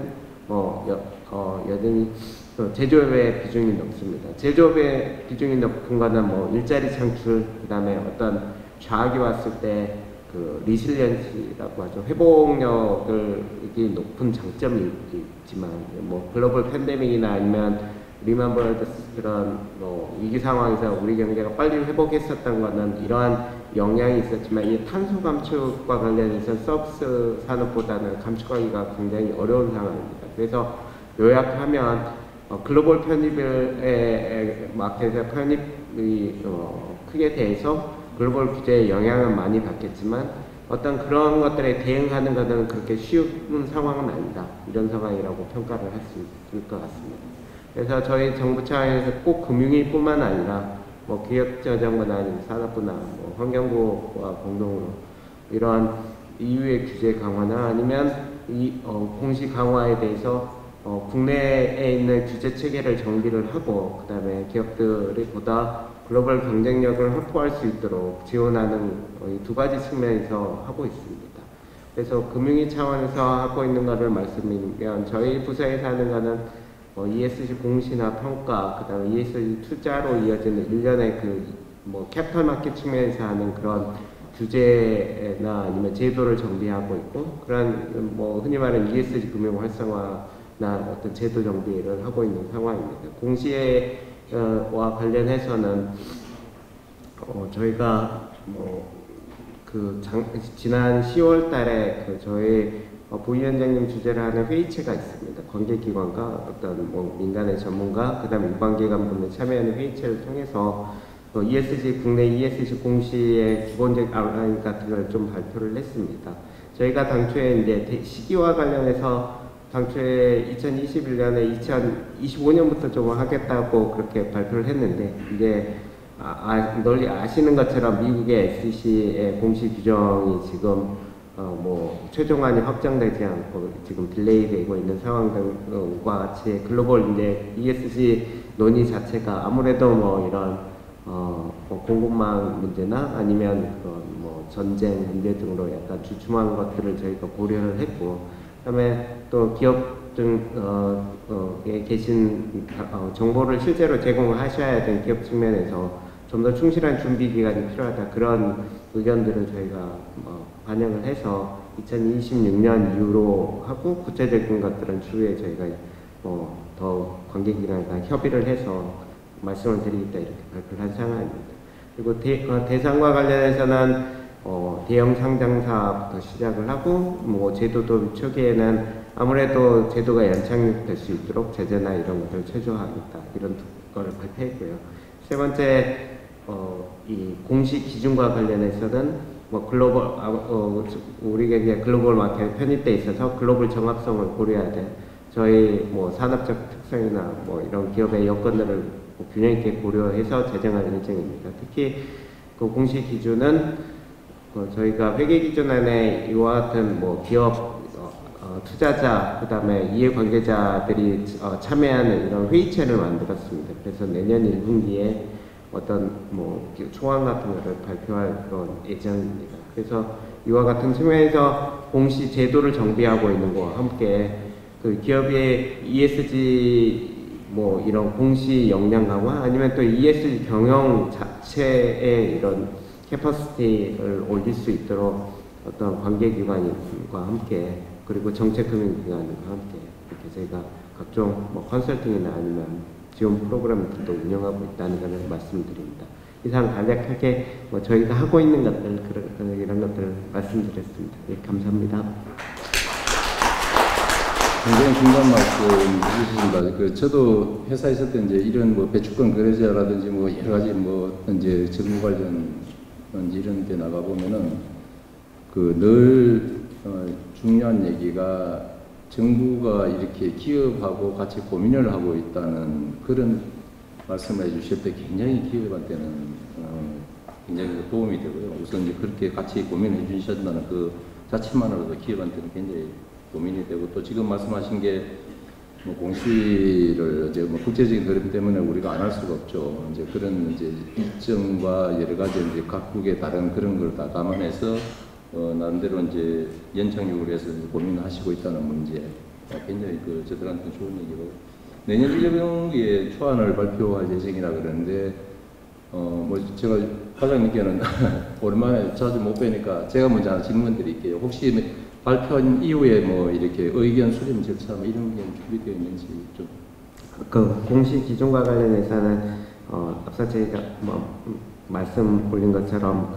여전히 제조업의 비중이 높습니다. 제조업의 비중이 높은 거는 일자리 창출 그다음에 어떤 좌악이 왔을 때 리실리언시라고 하죠. 회복력이 높은 장점이 있지만 글로벌 팬데믹이나 아니면 리먼 브라더스 그런 위기 상황에서 우리 경제가 빨리 회복했었던 거는 이러한 영향이 있었지만 이 탄소 감축과 관련해서 서비스 산업보다는 감축하기가 굉장히 어려운 상황입니다. 그래서 요약하면 글로벌 편입의 마켓에서 편입이 크게 대해서 글로벌 규제의 영향은 많이 받겠지만 어떤 그런 것들에 대응하는 것은 그렇게 쉬운 상황은 아니다. 이런 상황이라고 평가를 할 수 있을 것 같습니다. 그래서 저희 정부 차원에서 꼭 금융위뿐만 아니라 뭐 기업자정부나 아니면 산업부나 뭐 환경부와 공동으로 이러한 EU의 규제 강화나 아니면 이 공시 강화에 대해서 국내에 있는 규제 체계를 정비를 하고 그 다음에 기업들이 보다 글로벌 경쟁력을 확보할 수 있도록 지원하는 이 두 가지 측면에서 하고 있습니다. 그래서 금융위 차원에서 하고 있는 것을 말씀드리면 저희 부서에서 하는 것은 ESG 공시나 평가, 그 다음에 ESG 투자로 이어지는 일련의 뭐 캐피털 마켓 측면에서 하는 그런 규제나 아니면 제도를 정비하고 있고 그런 뭐 흔히 말하는 ESG 금융 활성화나 어떤 제도 정비를 하고 있는 상황입니다. 공시와 관련해서는 저희가 지난 10월 달에 저희 부위원장님 주재를 하는 회의체가 있습니다. 관계기관과 어떤 뭐 민간의 전문가, 그 다음에 유관기관분들 참여하는 회의체를 통해서 ESG, 국내 ESG 공시의 기본적 아웃라인 같은 걸 좀 발표를 했습니다. 저희가 당초에 이제 시기와 관련해서 당초에 2021년에 2025년부터 좀 하겠다고 그렇게 발표를 했는데 이제 널리 아시는 것처럼 미국의 SEC의 공시 규정이 지금 뭐 최종안이 확정되지 않고 지금 딜레이되고 있는 상황들과 같이 글로벌 이제 ESG 논의 자체가 아무래도 뭐 이런 뭐 공급망 문제나 아니면 뭐 전쟁 문제 등으로 약간 주춤한 것들을 저희가 고려를 했고, 그다음에 또 기업 등에 계신 정보를 실제로 제공하셔야 되는 기업 측면에서 좀 더 충실한 준비 기간이 필요하다, 그런 의견들을 저희가 반영을 해서 2026년 이후로 하고 구체적인 것들은 추후에 저희가 더 관계기관과 협의를 해서 말씀을 드리겠다 이렇게 발표를 한 상황입니다. 그리고 대상과 관련해서는 대형 상장사부터 시작을 하고 뭐 제도도 초기에는 아무래도 제도가 연착륙될 수 있도록 제재나 이런 것들을 최소화하겠다 이런 거를 발표했고요. 세 번째 이 공시 기준과 관련해서는 뭐 글로벌 우리가 이제 글로벌 마켓 편입돼 있어서 글로벌 정합성을 고려해야 돼. 저희 뭐 산업적 특성이나 뭐 이런 기업의 여건들을 균형 있게 고려해서 제정할 예정입니다. 특히 그 공시 기준은 저희가 회계 기준 안에 이와 같은 뭐 기업 투자자 그다음에 이해관계자들이 참여하는 이런 회의체를 만들었습니다. 그래서 내년 1분기에 어떤 뭐 초안 같은 것을 발표할 그런 예정입니다. 그래서 이와 같은 측면에서 공시 제도를 정비하고 있는 것과 함께 그 기업의 ESG 뭐 이런 공시 역량 강화 아니면 또 ESG 경영 자체의 이런 캐퍼시티를 올릴 수 있도록 어떤 관계기관과 함께 그리고 정책금융기관과 함께 이렇게 저희가 각종 뭐 컨설팅이나 아니면 지원 프로그램들도 운영하고 있다는 것을 말씀드립니다. 이상 간략하게 뭐 저희가 하고 있는 것들 이런 것들을 말씀드렸습니다. 예, 감사합니다.
굉장히 중요한 말씀 해주셨습니다. 저도 회사에 있을 때 이제 이런 뭐 배출권 거래제라든지 뭐 여러 가지 뭐 이제 정부 관련 이런 데 나가 보면은 늘 중요한 얘기가 정부가 이렇게 기업하고 같이 고민을 하고 있다는 그런 말씀을 해주실 때 굉장히 기업한테는 굉장히 도움이 되고요. 우선 이제 그렇게 같이 고민해 주신다는 그 자체만으로도 기업한테는 굉장히 고민이 되고, 또 지금 말씀하신 게 뭐 공시를 이제 뭐 국제적인 흐름 때문에 우리가 안 할 수가 없죠. 이제 그런 이제 일정과 여러 가지 이제 각국의 다른 그런 걸 다 감안해서 나름대로 이제 연착륙을 해서 고민하시고 있다는 문제, 굉장히 저들한테 좋은 얘기고, 내년 1분기에 초안을 발표할 예정이라 그러는데, 뭐 제가 과장님께는 오랜만에 자주 못 뵈니까 제가 먼저 하나 질문 드릴게요. 혹시 발표한 이후에 뭐 이렇게 의견 수렴 절차 뭐 이런 게 준비되어 있는지 좀.
그 공시 기준과 관련해서는 앞서 저희가 뭐 말씀 올린 것처럼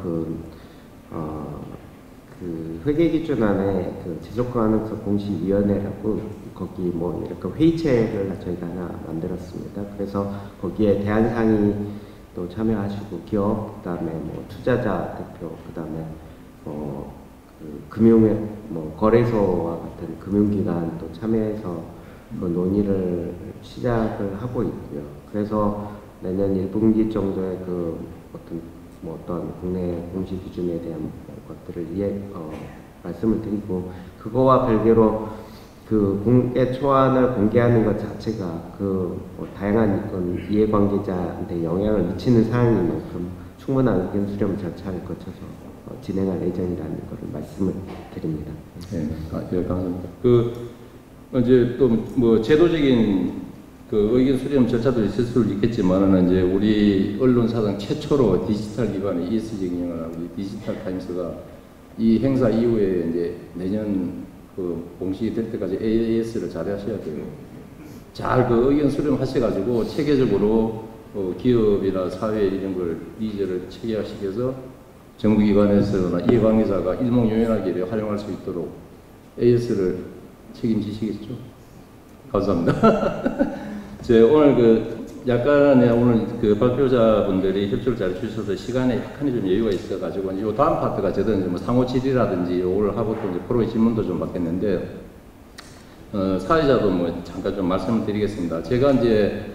그 회계기준안에 그 지속가능성 공시위원회라고 거기 뭐 이렇게 회의체를 저희가 하나 만들었습니다. 그래서 거기에 대한상의도 참여하시고 기업, 그다음에 뭐 투자자 대표, 그다음에 그 금융의 뭐 거래소와 같은 금융기관도 참여해서 그 논의를 시작을 하고 있고요. 그래서 내년 1분기 정도에 그 어떤 국내 공시 기준에 대한 것들을 말씀을 드리고, 그거와 별개로 그 공개 초안을 공개하는 것 자체가 다양한 이해관계자한테 영향을 미치는 사항인 만큼 충분한 의견 수렴 절차를 거쳐서 진행할 예정이라는 것을 말씀을 드립니다.
네, 감사합니다. 이제 또 뭐 제도적인 그 의견 수렴 절차도 있을 수 있겠지만은 이제 우리 언론사상 최초로 디지털 기반의 ESG 경영을 하고 디지털 타임스가 이 행사 이후에 이제 내년 그 공시될 때까지 AAS를 잘 하셔야 돼요. 잘 그 의견 수렴하셔가지고 체계적으로 기업이나 사회 이런 걸 니즈를 체계화시켜서 정부기관에서나 이해관계자가 일목요연하게 활용할 수 있도록 AS를 책임지시겠죠? 감사합니다. 오늘 약간의 오늘 발표자분들이 협조를 잘 해주셔서 시간에 약간의 좀 여유가 있어가지고 이 다음 파트가 저는 뭐 상호 질의라든지 요걸 하고 또 이제 프로의 질문도 좀 받겠는데 사회자도 뭐 잠깐 좀 말씀을 드리겠습니다. 제가 이제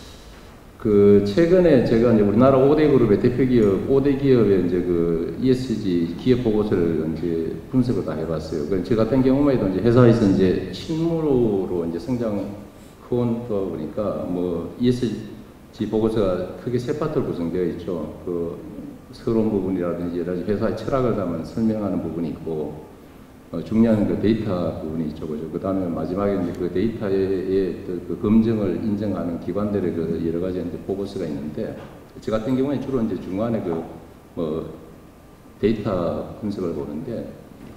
최근에 제가 이제 우리나라 5대 그룹의 대표 기업, 5대 기업의 이제 ESG 기업 보고서를 이제 분석을 다 해봤어요. 저 같은 경우에도 이제 회사에서 이제 실무로 이제 성장 크다 보니까 뭐 ESG 보고서가 크게 세 파트로 구성되어 있죠. 서론 부분이라든지 여러 가지 회사의 철학을 담은 설명하는 부분이 있고, 중요한 데이터 부분이 있죠. 그 다음에 마지막에 이제 그 데이터의 그 검증을 인정하는 기관들의 여러 가지 이제 보고서가 있는데, 저 같은 경우에 주로 이제 중간에 데이터 분석을 보는데,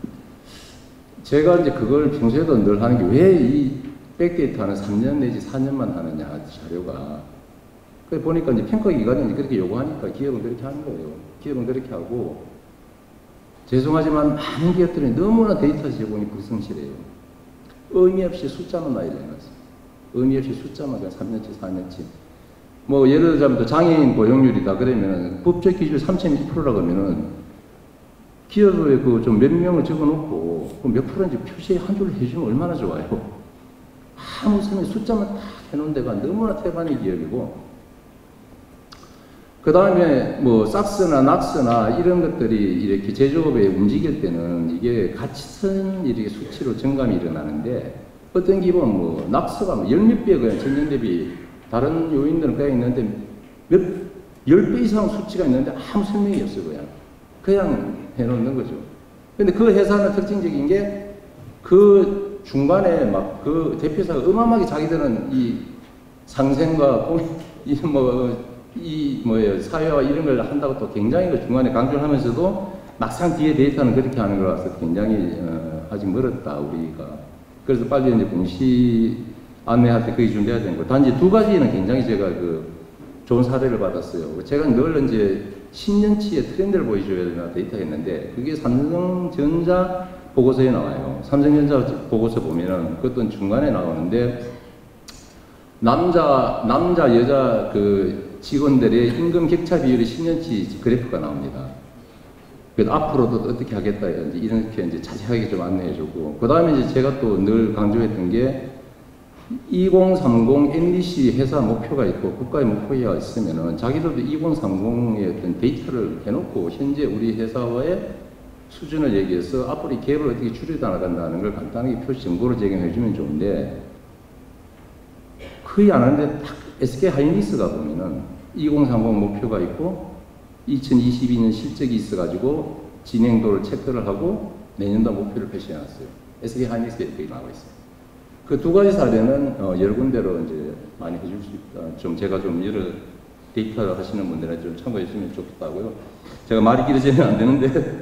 제가 이제 그걸 평소에도 늘 하는 게 왜 이 백데이터는 3년 내지 4년만 하느냐, 자료가. 그래 보니까 이제 평가 기관이 그렇게 요구하니까 기업은 그렇게 하는 거예요. 기업은 그렇게 하고, 죄송하지만 많은 기업들이 너무나 데이터 제공이 불성실해요. 의미 없이 숫자만 나열해 놨어요. 의미 없이 숫자만 그냥 3년치, 4년치. 뭐 예를 들자면 장애인 고용률이다 그러면 법적 기준 3.1%라고 하면은 기업에 좀 몇 명을 적어놓고 몇 프로인지 표시에 한 줄을 해주면 얼마나 좋아요. 아무 소리 숫자만 딱 해놓은 데가 너무나 태반의 기업이고, 그 다음에 뭐 삭스나 낙스나 이런 것들이 이렇게 제조업에 움직일 때는 이게 같은 이렇게 수치로 증감이 일어나는데, 어떤 기업은 뭐 낙스가 뭐 10몇 배 그냥 전년 대비 다른 요인들은 그냥 있는데 10배 이상 수치가 있는데 아무 설명이 없어요. 그냥 해놓는 거죠. 근데 그 회사는 특징적인 게 중간에 막 대표사가 어마어마하게 자기들은 이 상생과 사회와 이런 걸 한다고 또 굉장히 중간에 강조를 하면서도 막상 뒤에 데이터는 그렇게 하는 거라서 굉장히 아직 멀었다, 우리가. 그래서 빨리 이제 공시 안내할 때 그게 준비해야 되는 거. 단지 두 가지는 굉장히 제가 좋은 사례를 받았어요. 제가 늘 이제 10년치의 트렌드를 보여줘야 되나 데이터가 있는데, 그게 삼성전자 보고서에 나와요. 삼성전자 보고서 보면은 그것도 중간에 나오는데, 남자, 여자 직원들의 임금 격차 비율이 10년치 그래프가 나옵니다. 그래서 앞으로도 어떻게 하겠다, 이렇게 이제 자세하게 좀 안내해주고, 그 다음에 이제 제가 또 늘 강조했던 게 2030 NDC 회사 목표가 있고 국가의 목표가 있으면은 자기들도 2030의 어떤 데이터를 해놓고 현재 우리 회사와의 수준을 얘기해서 앞으로 이 갭을 어떻게 줄여 나간다는 걸 간단하게 표시 정보를 제공해주면 좋은데, 거의 안 하는데 딱 SK 하이닉스가 보면은 2030 목표가 있고 2022년 실적이 있어가지고 진행도를 체크를 하고 내년도 목표를 표시해놨어요. SK 하이닉스에 이렇게 나와 있어요. 그 두 가지 사례는 여러 군데로 이제 많이 해줄 수 있다. 제가 여러 데이터 하시는 분들한테 좀 참고해 주시면 좋겠다고요. 제가 말이 길어지면 안 되는데,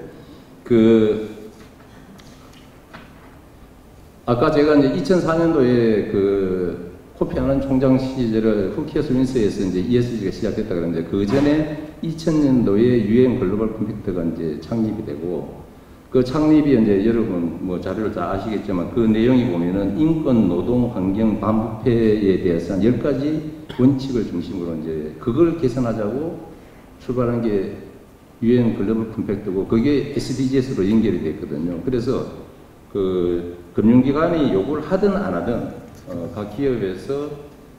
아까 제가 이제 2004년도에 코피 아난 총장 시절에 후키어스 윈스에서 이제 ESG가 시작됐다 그러는데 그 전에 2000년도에 UN 글로벌 컴팩트가 이제 창립이 되고 그 창립이 이제 여러분 뭐 자료를 다 아시겠지만 그 내용이 보면은 인권, 노동, 환경, 반부패에 대해서 한 10가지 원칙을 중심으로 이제 그걸 개선하자고 출발한 게 UN 글로벌 컴팩트고 그게 SDGs로 연결이 됐거든요. 그래서 그 금융기관이 요구를 하든 안 하든 각 기업에서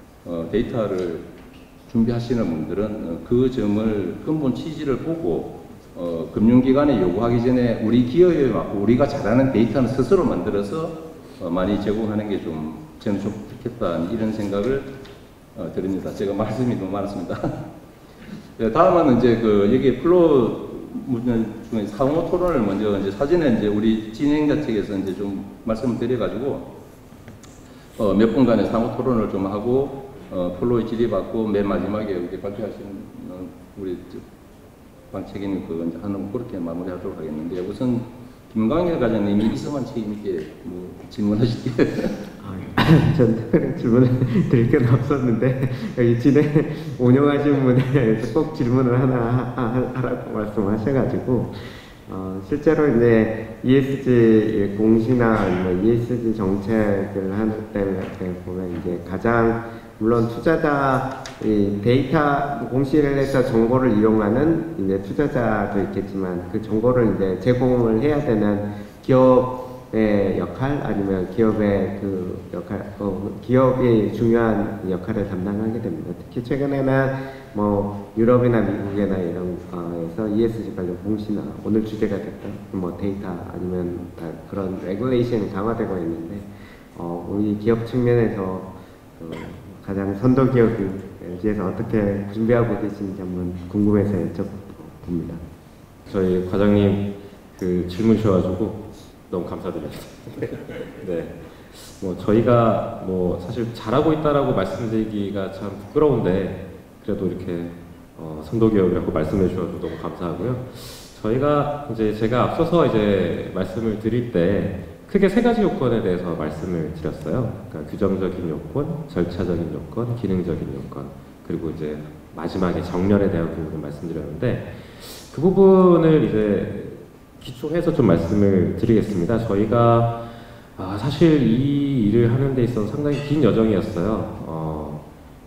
데이터를 준비하시는 분들은 그 점을 근본 취지를 보고 금융기관에 요구하기 전에 우리 기업에 맞고 우리가 잘하는 데이터는 스스로 만들어서 많이 제공하는 게 좀 저는 좀 좋겠다 이런 생각을 드립니다. 제가 말씀이 너무 많았습니다. 네, 다음은 이제 그 여기 플로우 문제 중에 상호 토론을 먼저 이제 사전에 이제 우리 진행자 측에서 이제 좀 말씀을 드려가지고 몇 분간의 상호 토론을 좀 하고 플로우 질의받고 맨 마지막에 이렇게 발표하시는 우리 방책위님 그거 이제 하는 그렇게 마무리하도록 하겠는데 우선 김광일 과장님이 이성만 책임 있게 뭐 질문하실게요.
전 특별히 질문을 드릴 건 없었는데 여기 진행 운영하시는 분에 꼭 질문을 하나 하라고 말씀하셔가지고 실제로 이제 ESG 공시나 아니면 ESG 정책을 하는 때 보면 이제 가장 물론 투자자 데이터 공시를 해서 정보를 이용하는 이제 투자자도 있겠지만 그 정보를 이제 제공을 해야 되는 기업의 역할 아니면 기업의 그 역할 기업이 중요한 역할을 담당하게 됩니다. 특히 최근에는 뭐 유럽이나 미국이나 이런 에서 ESG 관련 공시나 오늘 주제가 됐던 뭐 데이터 아니면 그런 레귤레이션이 강화되고 있는데 우리 기업 측면에서 가장 선도 기업이 LG에서 어떻게 준비하고 계신지 한번 궁금해서 여쭤봅니다.
저희 과장님 그 질문 주셔가지고 너무 감사드립니다. 네. 뭐 저희가 뭐 사실 잘하고 있다라고 말씀드리기가 참 부끄러운데 그래도 이렇게 선도 기업이라고 말씀해 주셔서 너무 감사하고요. 저희가 이제 제가 앞서서 이제 말씀을 드릴 때 크게 세 가지 요건에 대해서 말씀을 드렸어요. 그러니까 규정적인 요건, 절차적인 요건, 기능적인 요건, 그리고 이제 마지막에 정렬에 대한 부분을 말씀드렸는데 그 부분을 이제 기초해서 좀 말씀을 드리겠습니다. 저희가 사실 이 일을 하는 데 있어서 상당히 긴 여정이었어요.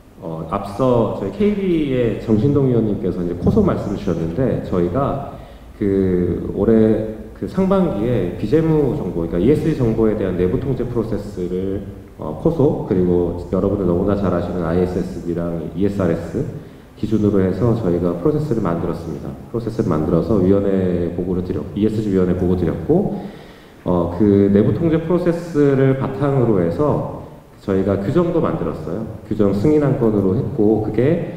앞서 저희 KB의 정신동 위원님께서 이제 코소 말씀 주셨는데 저희가 그 올해 그 상반기에 비재무 정보, 그러니까 ESG 정보에 대한 내부 통제 프로세스를 코소 그리고 여러분들 너무나 잘 아시는 ISSB랑 ESRS 기준으로 해서 저희가 프로세스를 만들었습니다. 프로세스를 만들어서 위원회 보고를 ESG 위원회 보고 드렸고 그 내부 통제 프로세스를 바탕으로 해서 저희가 규정도 만들었어요. 규정 승인 한 건으로 했고 그게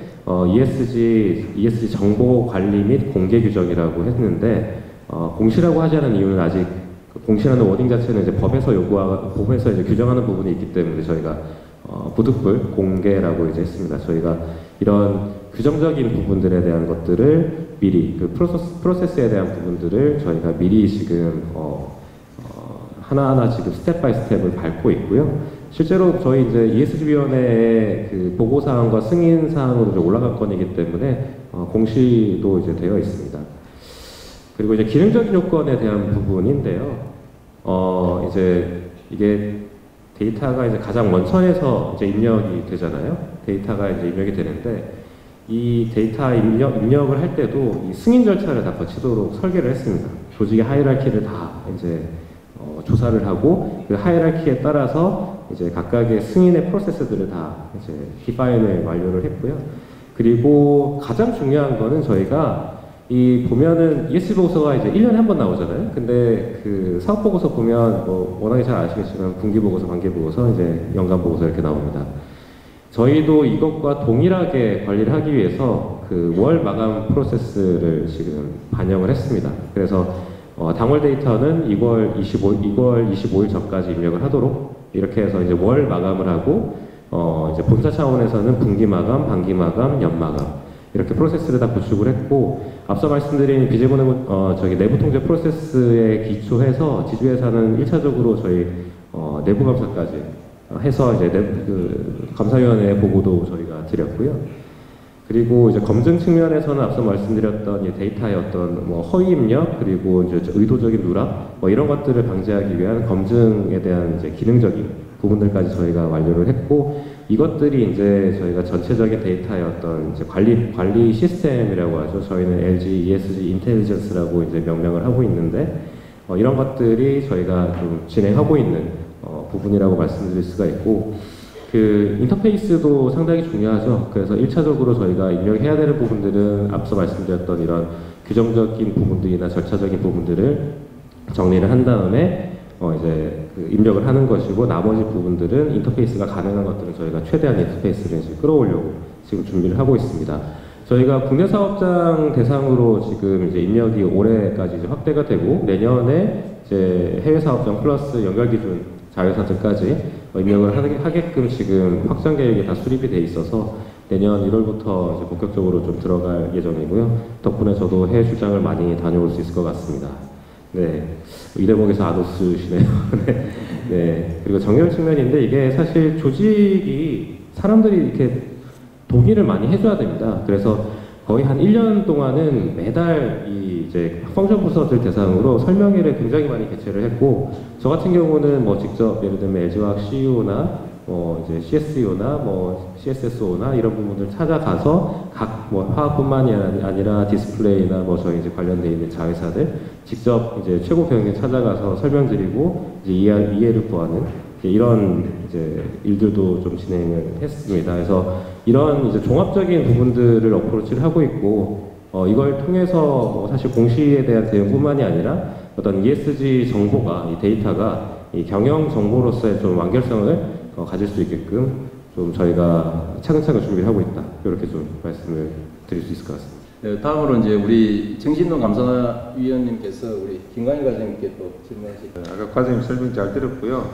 ESG 정보 관리 및 공개 규정이라고 했는데 공시라고 하지 않은 이유는 아직 공시라는 워딩 자체는 이제 법에서 이제 규정하는 부분이 있기 때문에 저희가 부득불 공개라고 이제 했습니다. 저희가 이런 규정적인 부분들에 대한 것들을 미리 그 프로세스에 대한 부분들을 저희가 미리 지금 하나하나 지금 스텝 바이 스텝을 밟고 있고요. 실제로 저희 이제 ESG 위원회의 그 보고 사항과 승인 사항으로 이제 올라간 건이기 때문에 공시도 이제 되어 있습니다. 그리고 이제 기능적인 요건에 대한 부분인데요. 이제 이게 데이터가 이제 가장 원천에서 이제 입력이 되잖아요. 데이터가 이제 입력이 되는데 이 데이터 입력을 할 때도 이 승인 절차를 다 거치도록 설계를 했습니다. 조직의 하이라키를 다 이제 조사를 하고 그 하이라키에 따라서 이제 각각의 승인의 프로세스들을 다 이제 디파인을 완료를 했고요. 그리고 가장 중요한 거는 저희가 이 보면은 ESG 보고서가 이제 1년에 한 번 나오잖아요. 근데 그 사업 보고서 보면 뭐 워낙에 잘 아시겠지만 분기 보고서, 반기 보고서, 이제 연간 보고서 이렇게 나옵니다. 저희도 이것과 동일하게 관리를 하기 위해서 그 월 마감 프로세스를 지금 반영을 했습니다. 그래서 당월 데이터는 2월 25일 전까지 입력을 하도록 이렇게 해서 이제 월 마감을 하고 이제 본사 차원에서는 분기 마감, 반기 마감, 연 마감 이렇게 프로세스를 다 구축을 했고 앞서 말씀드린 비재무 내부 통제 프로세스에 기초해서 지주회사는 1차적으로 저희 내부 감사까지 해서 이제 감사위원회 보고도 저희가 드렸고요. 그리고 이제 검증 측면에서는 앞서 말씀드렸던 이 데이터의 어떤 뭐 허위 입력 그리고 이제 의도적인 누락 뭐 이런 것들을 방지하기 위한 검증에 대한 이제 기능적인 부분들까지 저희가 완료를 했고 이것들이 이제 저희가 전체적인 데이터의 어떤 이제 관리 시스템이라고 하죠. 저희는 LG ESG 인텔리전스라고 이제 명명을 하고 있는데 이런 것들이 저희가 좀 진행하고 있는 부분이라고 말씀드릴 수가 있고. 그 인터페이스도 상당히 중요하죠. 그래서 1차적으로 저희가 입력해야 되는 부분들은 앞서 말씀드렸던 이런 규정적인 부분들이나 절차적인 부분들을 정리를 한 다음에 이제 그 입력을 하는 것이고 나머지 부분들은 인터페이스가 가능한 것들은 저희가 최대한 인터페이스를 이제 끌어오려고 지금 준비를 하고 있습니다. 저희가 국내 사업장 대상으로 지금 이제 입력이 올해까지 이제 확대가 되고 내년에 이제 해외 사업장 플러스 연결 기준 자회사들까지 입력을 하게끔 지금 확장 계획이 다 수립이 돼 있어서 내년 1월부터 이제 본격적으로 좀 들어갈 예정이고요. 덕분에 저도 해외 출장을 많이 다녀올 수 있을 것 같습니다. 네, 이대목에서 안 웃으시네요. 네. 네, 그리고 정렬 측면인데 이게 사실 조직이 사람들이 이렇게 동의를 많이 해줘야 됩니다. 그래서 거의 한 1년 동안은 매달 이 이제 펑션 부서들 대상으로 설명회를 굉장히 많이 개최를 했고 저 같은 경우는 뭐 직접 예를 들면 LG화학 CEO나 뭐 이제 CSEO나 뭐 CSSO나 이런 부분들 찾아가서 각 뭐 화학뿐만이 아니라 디스플레이나 뭐 저희 이제 관련돼 있는 자회사들 직접 이제 최고 경영 찾아가서 설명드리고 이제 이해를 구하는 이런 이제 일들도 좀 진행을 했습니다. 그래서 이런 이제 종합적인 부분들을 어프로치를 하고 있고 이걸 통해서 뭐 사실 공시에 대한 대응뿐만이 아니라 어떤 ESG 정보가 이 데이터가 이 경영 정보로서의 좀 완결성을 가질 수 있게끔 좀 저희가 차근차근 준비를 하고 있다. 이렇게 좀 말씀을 드릴 수 있을 것 같습니다.
네, 다음으로 이제 우리 정신동 감사위원님께서 우리 김관일 과장님께 또 질문하실까요?
아까 과장님 설명 잘 들었고요.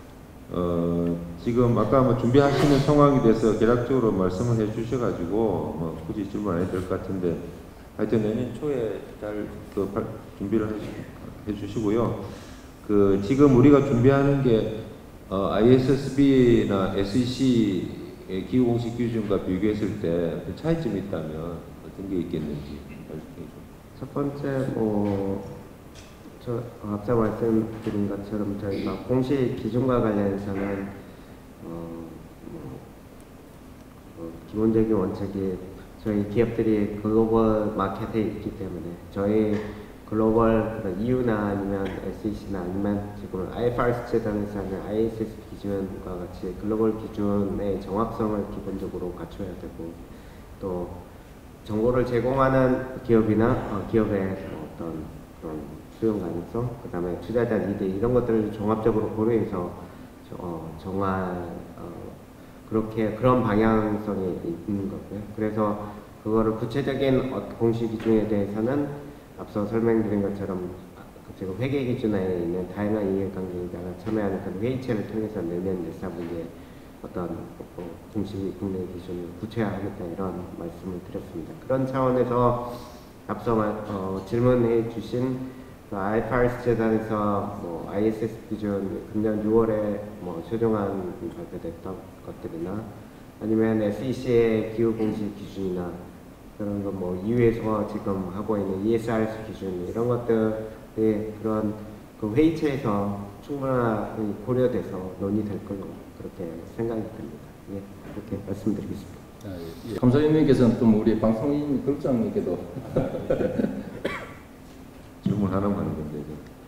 지금 아까 뭐 준비하시는 상황에 대해서 개략적으로 말씀을 해주셔가지고 뭐 굳이 질문 안 해도 될 것 같은데 하여튼 내년 초에 잘 준비를 해주시고요. 지금 우리가 준비하는 게 ISSB나 SEC의 기후 공식 기준과 비교했을 때 차이점이 있다면 어떤 게 있겠는지 말씀해 주세요.
첫 번째 저 앞서 말씀드린 것처럼 저희가 공시 기준과 관련해서는 기본적인 원칙이 저희 기업들이 글로벌 마켓에 있기 때문에 저희 글로벌 EU나 아니면 SEC나 아니면 지금 IFRS 재단에서 하는 ISS 기준과 같이 글로벌 기준의 정확성을 기본적으로 갖춰야 되고 또 정보를 제공하는 기업이나 기업의 어떤 그런 수용 가능성, 그 다음에 투자자 리드 이런 것들을 종합적으로 고려해서 그런 방향성이 있는 거고요. 그래서 그거를 구체적인 공시 기준에 대해서는 앞서 설명드린 것처럼 지금 회계 기준에 있는 다양한 이해관계자가 참여하는 그런 회의체를 통해서 내년 내사분기에 어떤 공시 국내 기준을 구체화하겠다 이런 말씀을 드렸습니다. 그런 차원에서 앞서 질문해 주신 IFRS 재단에서 뭐 ISS 기준 금년 6월에 뭐 최종안 발표됐던 것들이나 아니면 SEC의 기후 공시 기준이나 그런 거 뭐 EU에서 지금 하고 있는 ESRS 기준 이런 것들이 그런 그 회의체에서 충분히 고려돼서 논의될 걸로 그렇게 생각이 듭니다. 예, 그렇게 말씀드리겠습니다.
예. 감사위원님께서는 또 우리 방송인 그룹장님께도
질문 하나만 하는 건데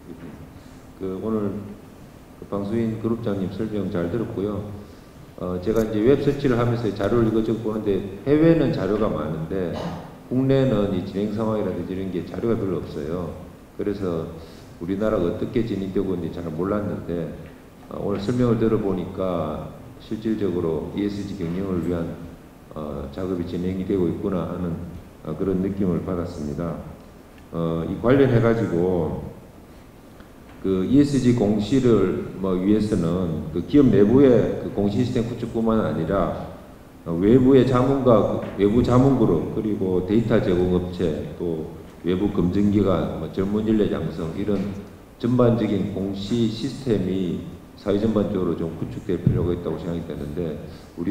오늘 방수인 그룹장님 설명 잘 들었고요. 제가 이제 웹 서치를 하면서 자료를 이것저것 보는데 해외는 자료가 많은데 국내는 이 진행 상황이라든지 이런 게 자료가 별로 없어요. 그래서 우리나라가 어떻게 진행되고 있는지 잘 몰랐는데 오늘 설명을 들어보니까 실질적으로 ESG 경영을 위한 작업이 진행이 되고 있구나 하는 그런 느낌을 받았습니다. 이 관련해가지고 그 ESG 공시를 위해서는 그 기업 내부의 그 공시 시스템 구축뿐만 아니라 외부의 자문과 외부 자문그룹 그리고 데이터 제공업체 또 외부 검증기관 전문 인력 양성 이런 전반적인 공시 시스템이 사회 전반적으로 좀 구축될 필요가 있다고 생각이 되는데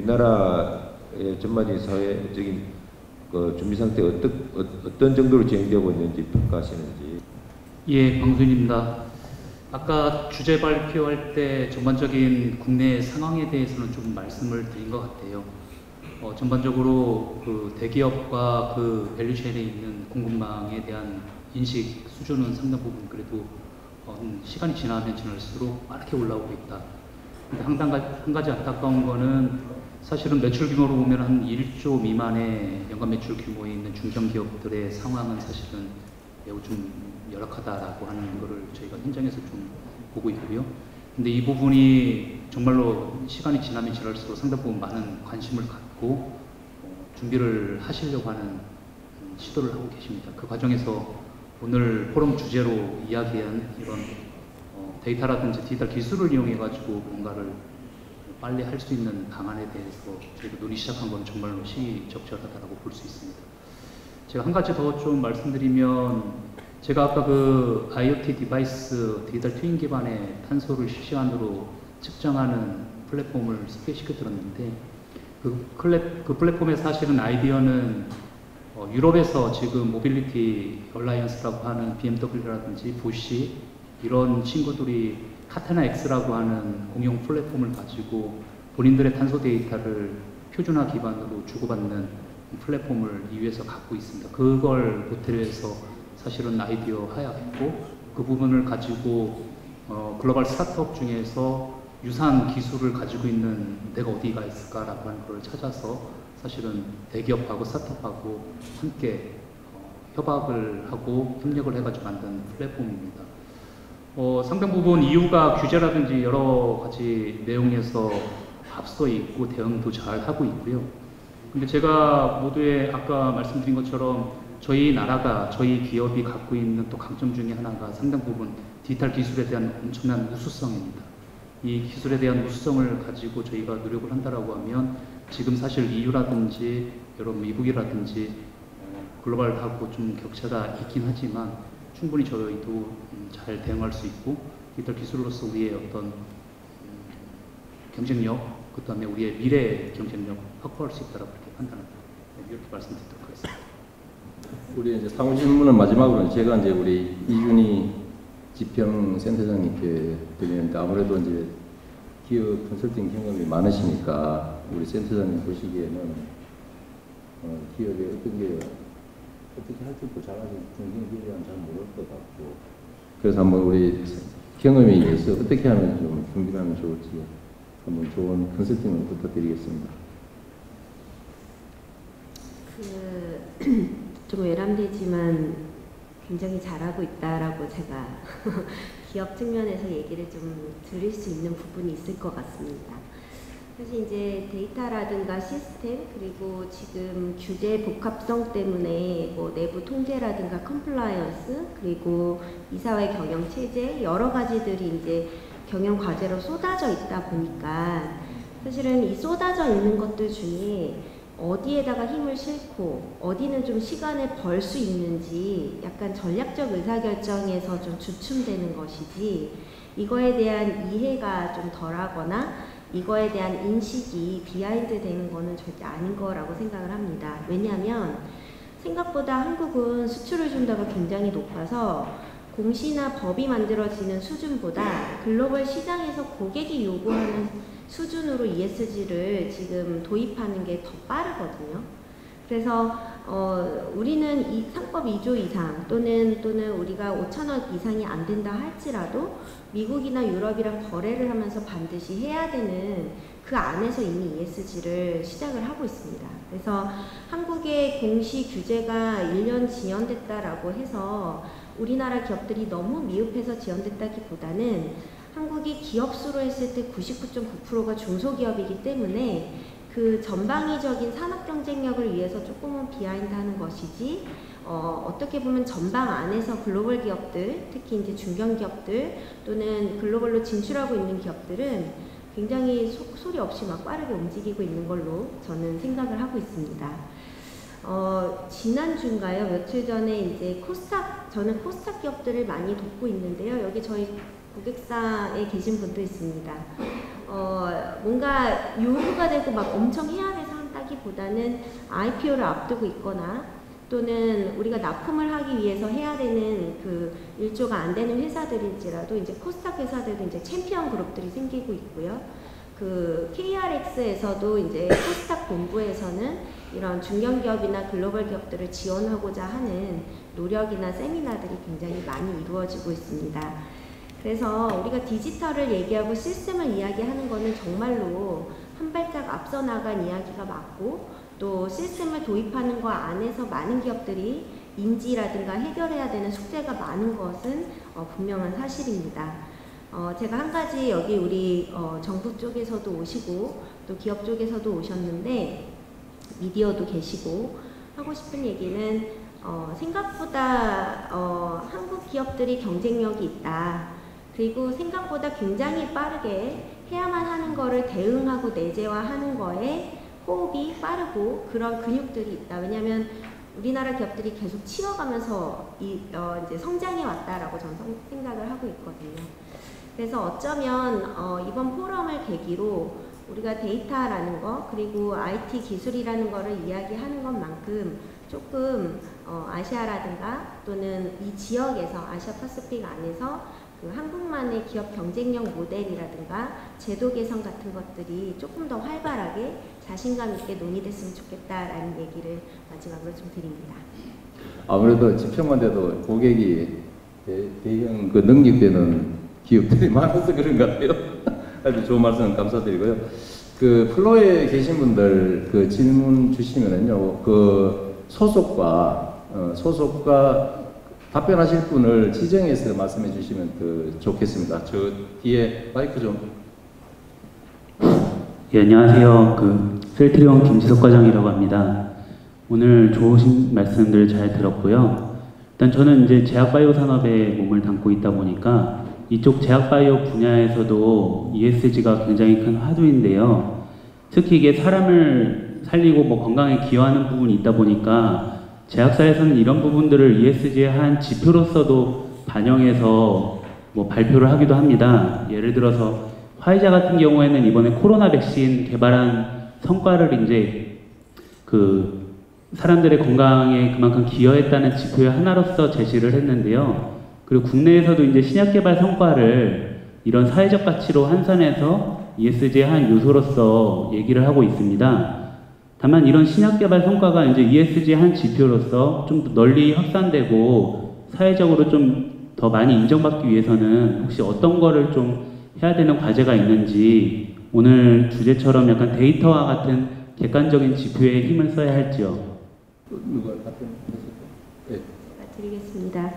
우리나라의 전반적인 사회적인 그 준비 상태 어떤 정도로 진행되고 있는지 평가하시는지.
예, 방순입니다. 아까 주제 발표할 때 전반적인 국내 상황에 대해서는 좀 말씀을 드린 것 같아요. 전반적으로 그 대기업과 그 밸류체인에 있는 공급망에 대한 인식 수준은 상당 부분 그래도 시간이 지나면 지날수록 빠르게 올라오고 있다. 근데 한 가지 안타까운 거는 사실은 매출 규모로 보면 한 1조 미만의 연간 매출 규모에 있는 중견기업들의 상황은 사실은 매우 좀 열악하다라고 하는 거를 저희가 현장에서 좀 보고 있고요. 근데 이 부분이 정말로 시간이 지나면 지날수록 상당 부분 많은 관심을 갖고 준비를 하시려고 하는 시도를 하고 계십니다. 그 과정에서 오늘 포럼 주제로 이야기한 이런 데이터라든지 디지털 기술을 이용해 가지고 뭔가를 빨리 할 수 있는 방안에 대해서 저희가 논의 시작한 건 정말로 시적절하다고 볼 수 있습니다. 제가 한 가지 더 좀 말씀드리면 제가 아까 그 IoT 디바이스 디지털 트윈 기반의 탄소를 실시간으로 측정하는 플랫폼을 소개시켜 드렸는데 그 플랫폼의 사실은 아이디어는 유럽에서 지금 모빌리티 얼라이언스라고 하는 BMW라든지 보쉬 이런 친구들이 카테나 X라고 하는 공용 플랫폼을 가지고 본인들의 탄소 데이터를 표준화 기반으로 주고받는 플랫폼을 이위에서 갖고 있습니다. 그걸 모델로 해서 사실은 아이디어 하야했고 그 부분을 가지고 글로벌 스타트업 중에서 유사한 기술을 가지고 있는 데가 어디가 있을까라고 하는 걸 찾아서 사실은 대기업하고 스타트업하고 함께 협업을 하고 협력을 해가지고 만든 플랫폼입니다. 상당 부분 이유가 규제라든지 여러 가지 내용에서 앞서 있고 대응도 잘 하고 있고요. 근데 제가 모두에 아까 말씀드린 것처럼 저희 나라가 저희 기업이 갖고 있는 또 강점 중에 하나가 상당 부분 디지털 기술에 대한 엄청난 우수성입니다. 이 기술에 대한 우수성을 가지고 저희가 노력을 한다라고 하면 지금 사실 EU라든지 여러 미국이라든지 글로벌하고 좀 격차가 있긴 하지만 충분히 저희도 잘 대응할 수 있고 디지털 기술로서 우리의 어떤 경쟁력, 그 다음에 우리의 미래 경쟁력 확보할 수 있다고 이렇게 판단합니다. 이렇게 말씀드리도록 하겠습니다.
우리 이제 상호 질문은 마지막으로 제가 이제 우리 이준희 지평센터장님께 드리는데 아무래도 이제 기업 컨설팅 경험이 많으시니까 우리 센터장님 보시기에는 기업에 어떤 게 어떻게 할 줄도 잘하지 중견기업이란 잘 모를 것 같고 그래서 한번 우리 경험에 의해서 어떻게 하면 좀 준비를 하면 좋을지 한번 좋은 컨설팅을 부탁드리겠습니다.
좀 외람되지만 굉장히 잘하고 있다라고 제가 기업 측면에서 얘기를 좀 드릴 수 있는 부분이 있을 것 같습니다. 사실 이제 데이터라든가 시스템 그리고 지금 규제 복합성 때문에 뭐 내부 통제라든가 컴플라이언스 그리고 이사회 경영 체제 여러 가지들이 이제 경영 과제로 쏟아져 있다 보니까 사실은 이 쏟아져 있는 것들 중에 어디에다가 힘을 싣고 어디는 좀 시간을 벌 수 있는지 약간 전략적 의사결정에서 좀 주춤되는 것이지 이거에 대한 이해가 좀 덜하거나 이거에 대한 인식이 비하인드 되는 거는 절대 아닌 거라고 생각을 합니다. 왜냐하면 생각보다 한국은 수출 의존도가 굉장히 높아서 공시나 법이 만들어지는 수준보다 글로벌 시장에서 고객이 요구하는 수준으로 ESG를 지금 도입하는 게 더 빠르거든요. 그래서 우리는 이 상법 2조 이상 또는 우리가 5천억 이상이 안 된다 할지라도 미국이나 유럽이랑 거래를 하면서 반드시 해야 되는 그 안에서 이미 ESG를 시작을 하고 있습니다. 그래서 한국의 공시 규제가 1년 지연됐다라고 해서 우리나라 기업들이 너무 미흡해서 지연됐다기보다는 한국이 기업 수로 했을 때 99.9%가 중소기업이기 때문에 그 전방위적인 산업 경쟁력을 위해서 조금은 비하인드 하는 것이지 어떻게 보면 전방 안에서 글로벌 기업들, 특히 이제 중견 기업들 또는 글로벌로 진출하고 있는 기업들은 굉장히 소리 없이 막 빠르게 움직이고 있는 걸로 저는 생각을 하고 있습니다. 지난주인가요? 며칠 전에 이제 코스닥 저는 코스닥 기업들을 많이 돕고 있는데요. 여기 저희 고객사에 계신 분도 있습니다. 뭔가 요구가 되고 막 엄청 해야 돼서 한다기보다는 IPO를 앞두고 있거나 또는 우리가 납품을 하기 위해서 해야 되는 그 일조가 안 되는 회사들일지라도 이제 코스닥 회사들도 이제 챔피언 그룹들이 생기고 있고요. 그 KRX에서도 이제 코스닥 본부에서는 이런 중견기업이나 글로벌 기업들을 지원하고자 하는 노력이나 세미나들이 굉장히 많이 이루어지고 있습니다. 그래서 우리가 디지털을 얘기하고 시스템을 이야기하는 거는 정말로 한 발짝 앞서 나간 이야기가 맞고 또 시스템을 도입하는 거 안에서 많은 기업들이 인지라든가 해결해야 되는 숙제가 많은 것은 분명한 사실입니다. 제가 한 가지 여기 우리 정부 쪽에서도 오시고 또 기업 쪽에서도 오셨는데 미디어도 계시고 하고 싶은 얘기는 생각보다 한국 기업들이 경쟁력이 있다. 그리고 생각보다 굉장히 빠르게 해야만 하는 거를 대응하고 내재화하는 거에 호흡이 빠르고 그런 근육들이 있다. 왜냐하면 우리나라 기업들이 계속 치워가면서 이제 성장해 왔다라고 저는 생각을 하고 있거든요. 그래서 어쩌면 이번 포럼을 계기로 우리가 데이터라는 거 그리고 IT 기술이라는 거를 이야기하는 것만큼 조금 아시아라든가 또는 이 지역에서 아시아 퍼시픽 안에서 그 한국만의 기업 경쟁력 모델이라든가 제도 개선 같은 것들이 조금 더 활발하게 자신감 있게 논의됐으면 좋겠다라는 얘기를 마지막으로 좀 드립니다.
아무래도 지평원대도 고객이 대형 그 능력되는 기업들이 많아서 그런 것 같아요. 아주 좋은 말씀 감사드리고요. 그 플로에 계신 분들 그 질문 주시면은요, 그 소속과 답변하실 분을 지정해서 말씀해 주시면 좋겠습니다. 저 뒤에 마이크 좀.
예, 안녕하세요. 셀트리온 김지석 과장이라고 합니다. 오늘 좋으신 말씀들 잘 들었고요. 일단 저는 이제 제약바이오 산업에 몸을 담고 있다 보니까 이쪽 제약바이오 분야에서도 ESG가 굉장히 큰 화두인데요. 특히 이게 사람을 살리고 뭐 건강에 기여하는 부분이 있다 보니까 제약사에서는 이런 부분들을 ESG의 한 지표로서도 반영해서 뭐 발표를 하기도 합니다. 예를 들어서 화이자 같은 경우에는 이번에 코로나 백신 개발한 성과를 이제 그 사람들의 건강에 그만큼 기여했다는 지표의 하나로서 제시를 했는데요. 그리고 국내에서도 이제 신약 개발 성과를 이런 사회적 가치로 환산해서 ESG의 한 요소로서 얘기를 하고 있습니다. 다만 이런 신약 개발 성과가 이제 ESG의 한 지표로서 좀 널리 확산되고 사회적으로 좀 더 많이 인정받기 위해서는 혹시 어떤 거를 좀 해야 되는 과제가 있는지 오늘 주제처럼 약간 데이터와 같은 객관적인 지표에 힘을 써야 할지요.
누가 답변하실까요? 네.
드리겠습니다.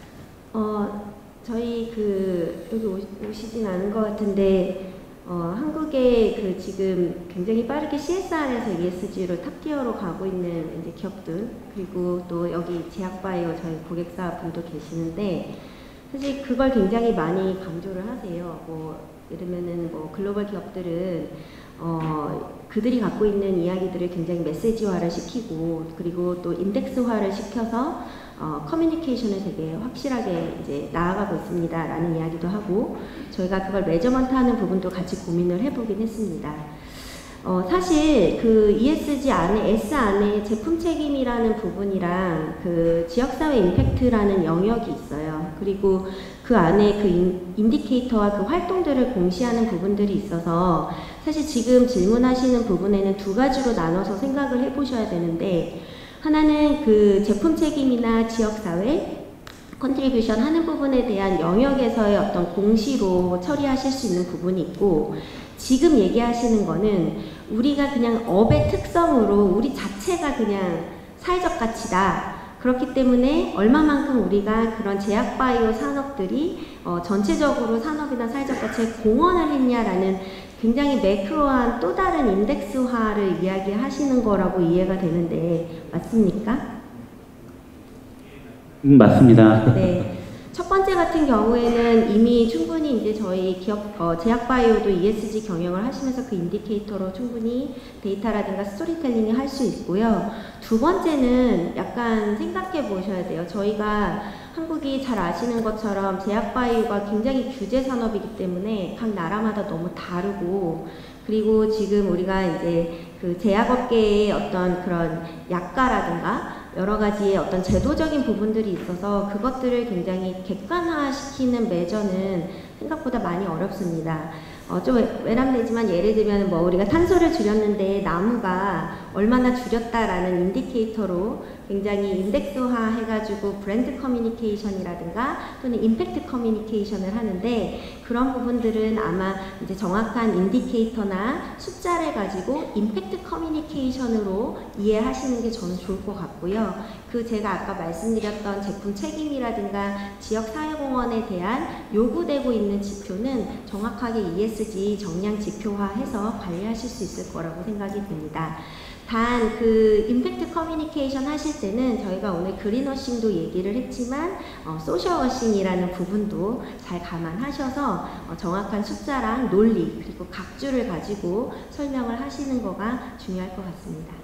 저희 여기 오시진 않은 것 같은데 한국의 지금 굉장히 빠르게 CSR에서 ESG로 탑티어로 가고 있는 이제 기업들 그리고 또 여기 제약바이오 저희 고객사 분도 계시는데 사실 그걸 굉장히 많이 강조를 하세요. 예르면은 글로벌 기업들은 그들이 갖고 있는 이야기들을 굉장히 메시지화를 시키고 그리고 또 인덱스화를 시켜서 커뮤니케이션을 되게 확실하게 이제 나아가고 있습니다라는 이야기도 하고 저희가 그걸 매저먼트하는 부분도 같이 고민을 해보긴 했습니다. 사실 ESG 안에 S 안에 제품 책임이라는 부분이랑 지역사회 임팩트라는 영역이 있어요. 그리고 그 안에 인디케이터와 그 활동들을 공시하는 부분들이 있어서 사실 지금 질문하시는 부분에는 두 가지로 나눠서 생각을 해보셔야 되는데 하나는 제품 책임이나 지역사회 컨트리뷰션 하는 부분에 대한 영역에서의 어떤 공시로 처리하실 수 있는 부분이 있고 지금 얘기하시는 거는 우리가 그냥 업의 특성으로 우리 자체가 그냥 사회적 가치다. 그렇기 때문에 얼마만큼 우리가 그런 제약바이오 산업들이 전체적으로 산업이나 사회적 가치에 공헌을 했냐라는 굉장히 매크로한 또 다른 인덱스화를 이야기하시는 거라고 이해가 되는데 맞습니까?
맞습니다.
네. 첫 번째 같은 경우에는 이미 충분히 이제 저희 기업 제약바이오도 ESG 경영을 하시면서 그 인디케이터로 충분히 데이터라든가 스토리텔링을 할 수 있고요. 두 번째는 약간 생각해 보셔야 돼요. 저희가 한국이 잘 아시는 것처럼 제약바이오가 굉장히 규제 산업이기 때문에 각 나라마다 너무 다르고, 그리고 지금 우리가 이제 그 제약업계의 어떤 그런 약가라든가 여러 가지의 어떤 제도적인 부분들이 있어서 그것들을 굉장히 객관화시키는 매저는 생각보다 많이 어렵습니다. 좀 외람되지만 예를 들면 뭐 우리가 탄소를 줄였는데 나무가 얼마나 줄였다라는 인디케이터로 굉장히 인덱스화 해가지고 브랜드 커뮤니케이션이라든가 또는 임팩트 커뮤니케이션을 하는데, 그런 부분들은 아마 이제 정확한 인디케이터나 숫자를 가지고 임팩트 커뮤니케이션으로 이해하시는 게 저는 좋을 것 같고요. 그 제가 아까 말씀드렸던 제품 책임이라든가 지역 사회공헌에 대한 요구되고 있는 지표는 정확하게 ESG 정량 지표화해서 관리하실 수 있을 거라고 생각이 듭니다. 단 그 임팩트 커뮤니케이션 하실 때는 저희가 오늘 그린워싱도 얘기를 했지만 소셜워싱이라는 부분도 잘 감안하셔서 정확한 숫자랑 논리 그리고 각주를 가지고 설명을 하시는 거가 중요할 것 같습니다.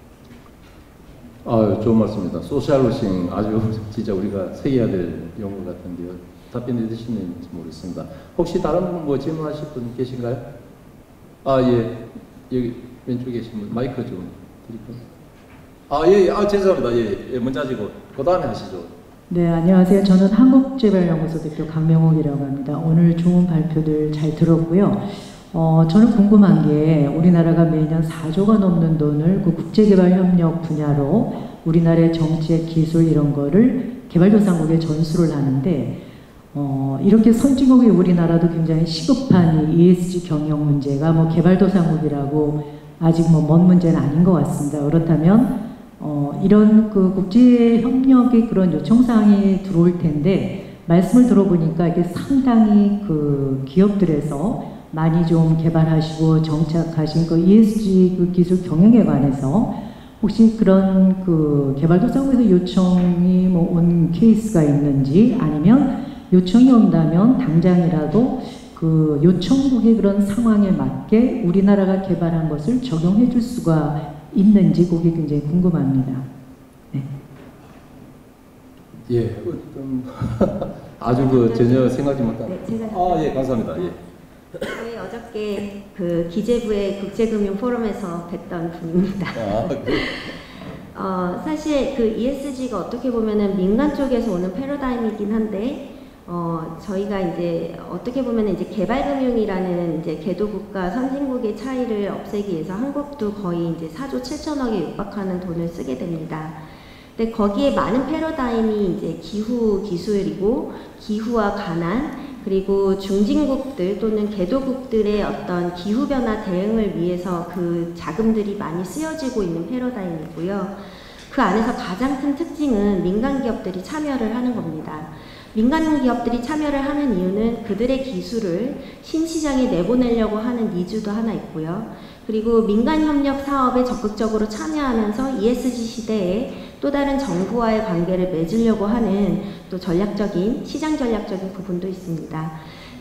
좋은 말씀입니다. 소셜워싱 아주 진짜 우리가 새겨야 될 용어 같은데요. 답변해 주시는지 모르겠습니다. 혹시 다른 분 뭐 질문하실 분 계신가요? 예. 여기 왼쪽에 계신 분 마이크 좀 드릴까요? 죄송합니다. 예. 먼저 하시고 그 다음에 하시죠.
네, 안녕하세요. 저는 한국재벌연구소 대표 강명옥이라고 합니다. 오늘 좋은 발표들 잘 들었고요. 저는 궁금한 게 우리나라가 매년 4조가 넘는 돈을 그 국제개발협력 분야로 우리나라의 정책, 기술 이런 거를 개발도상국에 전수를 하는데 이렇게 선진국이 우리나라도 굉장히 시급한 이 ESG 경영 문제가 뭐 개발도상국이라고 아직 뭐 먼 문제는 아닌 것 같습니다. 그렇다면 이런 그 국제협력의 그런 요청사항이 들어올 텐데 말씀을 들어보니까 이게 상당히 그 기업들에서 많이 좀 개발하시고 정착하신 그 ESG 그 기술 경영에 관해서 혹시 그런 그 개발도상국에서 요청이 뭐 온 케이스가 있는지, 아니면 요청이 온다면 당장이라도 그 요청국의 그런 상황에 맞게 우리나라가 개발한 것을 적용해 줄 수가 있는지 그게 굉장히 궁금합니다. 네.
예, 아주 그 전혀 생각지 못한.
네, 제가
예, 감사합니다. 예.
저희 어저께 그 기재부의 국제금융 포럼에서 뵀던 분입니다. 사실 그 ESG가 어떻게 보면은 민간 쪽에서 오는 패러다임이긴 한데, 저희가 이제 어떻게 보면 이제 개발금융이라는 이제 개도국가 선진국의 차이를 없애기 위해서 한국도 거의 이제 4조 7천억에 육박하는 돈을 쓰게 됩니다. 근데 거기에 많은 패러다임이 이제 기후 기술이고, 기후와 가난, 그리고 중진국들 또는 개도국들의 어떤 기후변화 대응을 위해서 그 자금들이 많이 쓰여지고 있는 패러다임이고요. 그 안에서 가장 큰 특징은 민간 기업들이 참여를 하는 겁니다. 민간 기업들이 참여를 하는 이유는 그들의 기술을 신시장에 내보내려고 하는 니즈도 하나 있고요. 그리고 민간 협력 사업에 적극적으로 참여하면서 ESG 시대에 또 다른 정부와의 관계를 맺으려고 하는 또 전략적인, 시장 전략적인 부분도 있습니다.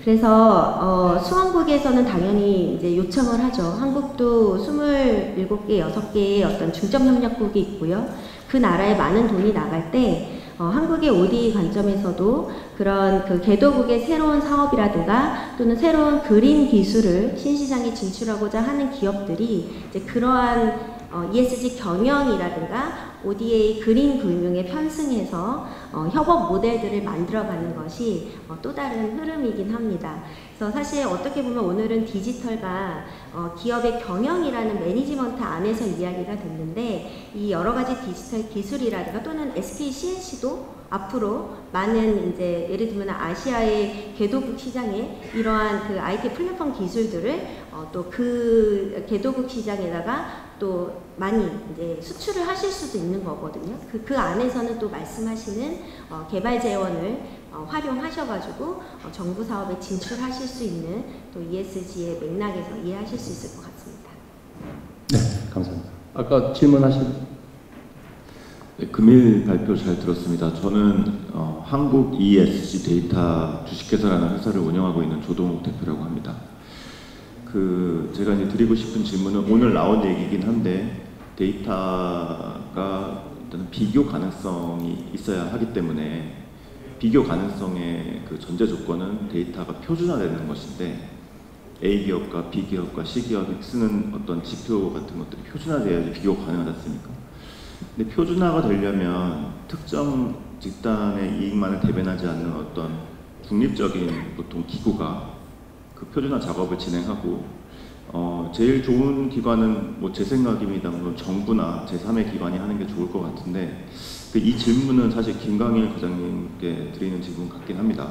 그래서 수원국에서는 당연히 이제 요청을 하죠. 한국도 27개, 6개의 어떤 중점 협력국이 있고요. 그 나라에 많은 돈이 나갈 때 한국의 OD 관점에서도 그런 그 개도국의 새로운 사업이라든가 또는 새로운 그린 기술을 신시장에 진출하고자 하는 기업들이 이제 그러한 ESG 경영이라든가 ODA 그린 금융에 편승해서 협업 모델들을 만들어가는 것이 또 다른 흐름이긴 합니다. 그래서 사실 어떻게 보면 오늘은 디지털과 기업의 경영이라는 매니지먼트 안에서 이야기가 됐는데, 이 여러 가지 디지털 기술이라든가 또는 SK CNC도 앞으로 많은 이제 예를 들면 아시아의 개도국 시장에 이러한 그 IT 플랫폼 기술들을 또 그 개도국 시장에다가 또 많이 이제 수출을 하실 수도 있는 거거든요. 그 안에서는 또 말씀하시는 개발 재원을 활용하셔가지고 정부 사업에 진출하실 수 있는 또 ESG의 맥락에서 이해하실 수 있을 것 같습니다.
네, 감사합니다. 아까 질문하신.
네, 금일 발표 잘 들었습니다. 저는 한국 ESG 데이터 주식회사라는 회사를 운영하고 있는 조동욱 대표라고 합니다. 제가 이제 드리고 싶은 질문은 오늘 나온 얘기이긴 한데, 데이터가 일단 비교 가능성이 있어야 하기 때문에 비교 가능성의 그 전제 조건은 데이터가 표준화되는 것인데 A 기업과 B 기업과 C 기업이 쓰는 어떤 지표 같은 것들이 표준화돼야지 비교가 가능하지 않습니까? 근데 표준화가 되려면 특정 집단의 이익만을 대변하지 않는 어떤 중립적인 보통 기구가 그 표준화 작업을 진행하고 제일 좋은 기관은 뭐 제 생각입니다. 물론 정부나 제3의 기관이 하는 게 좋을 것 같은데 이 질문은 사실 김광일 과장님께 드리는 질문 같긴 합니다.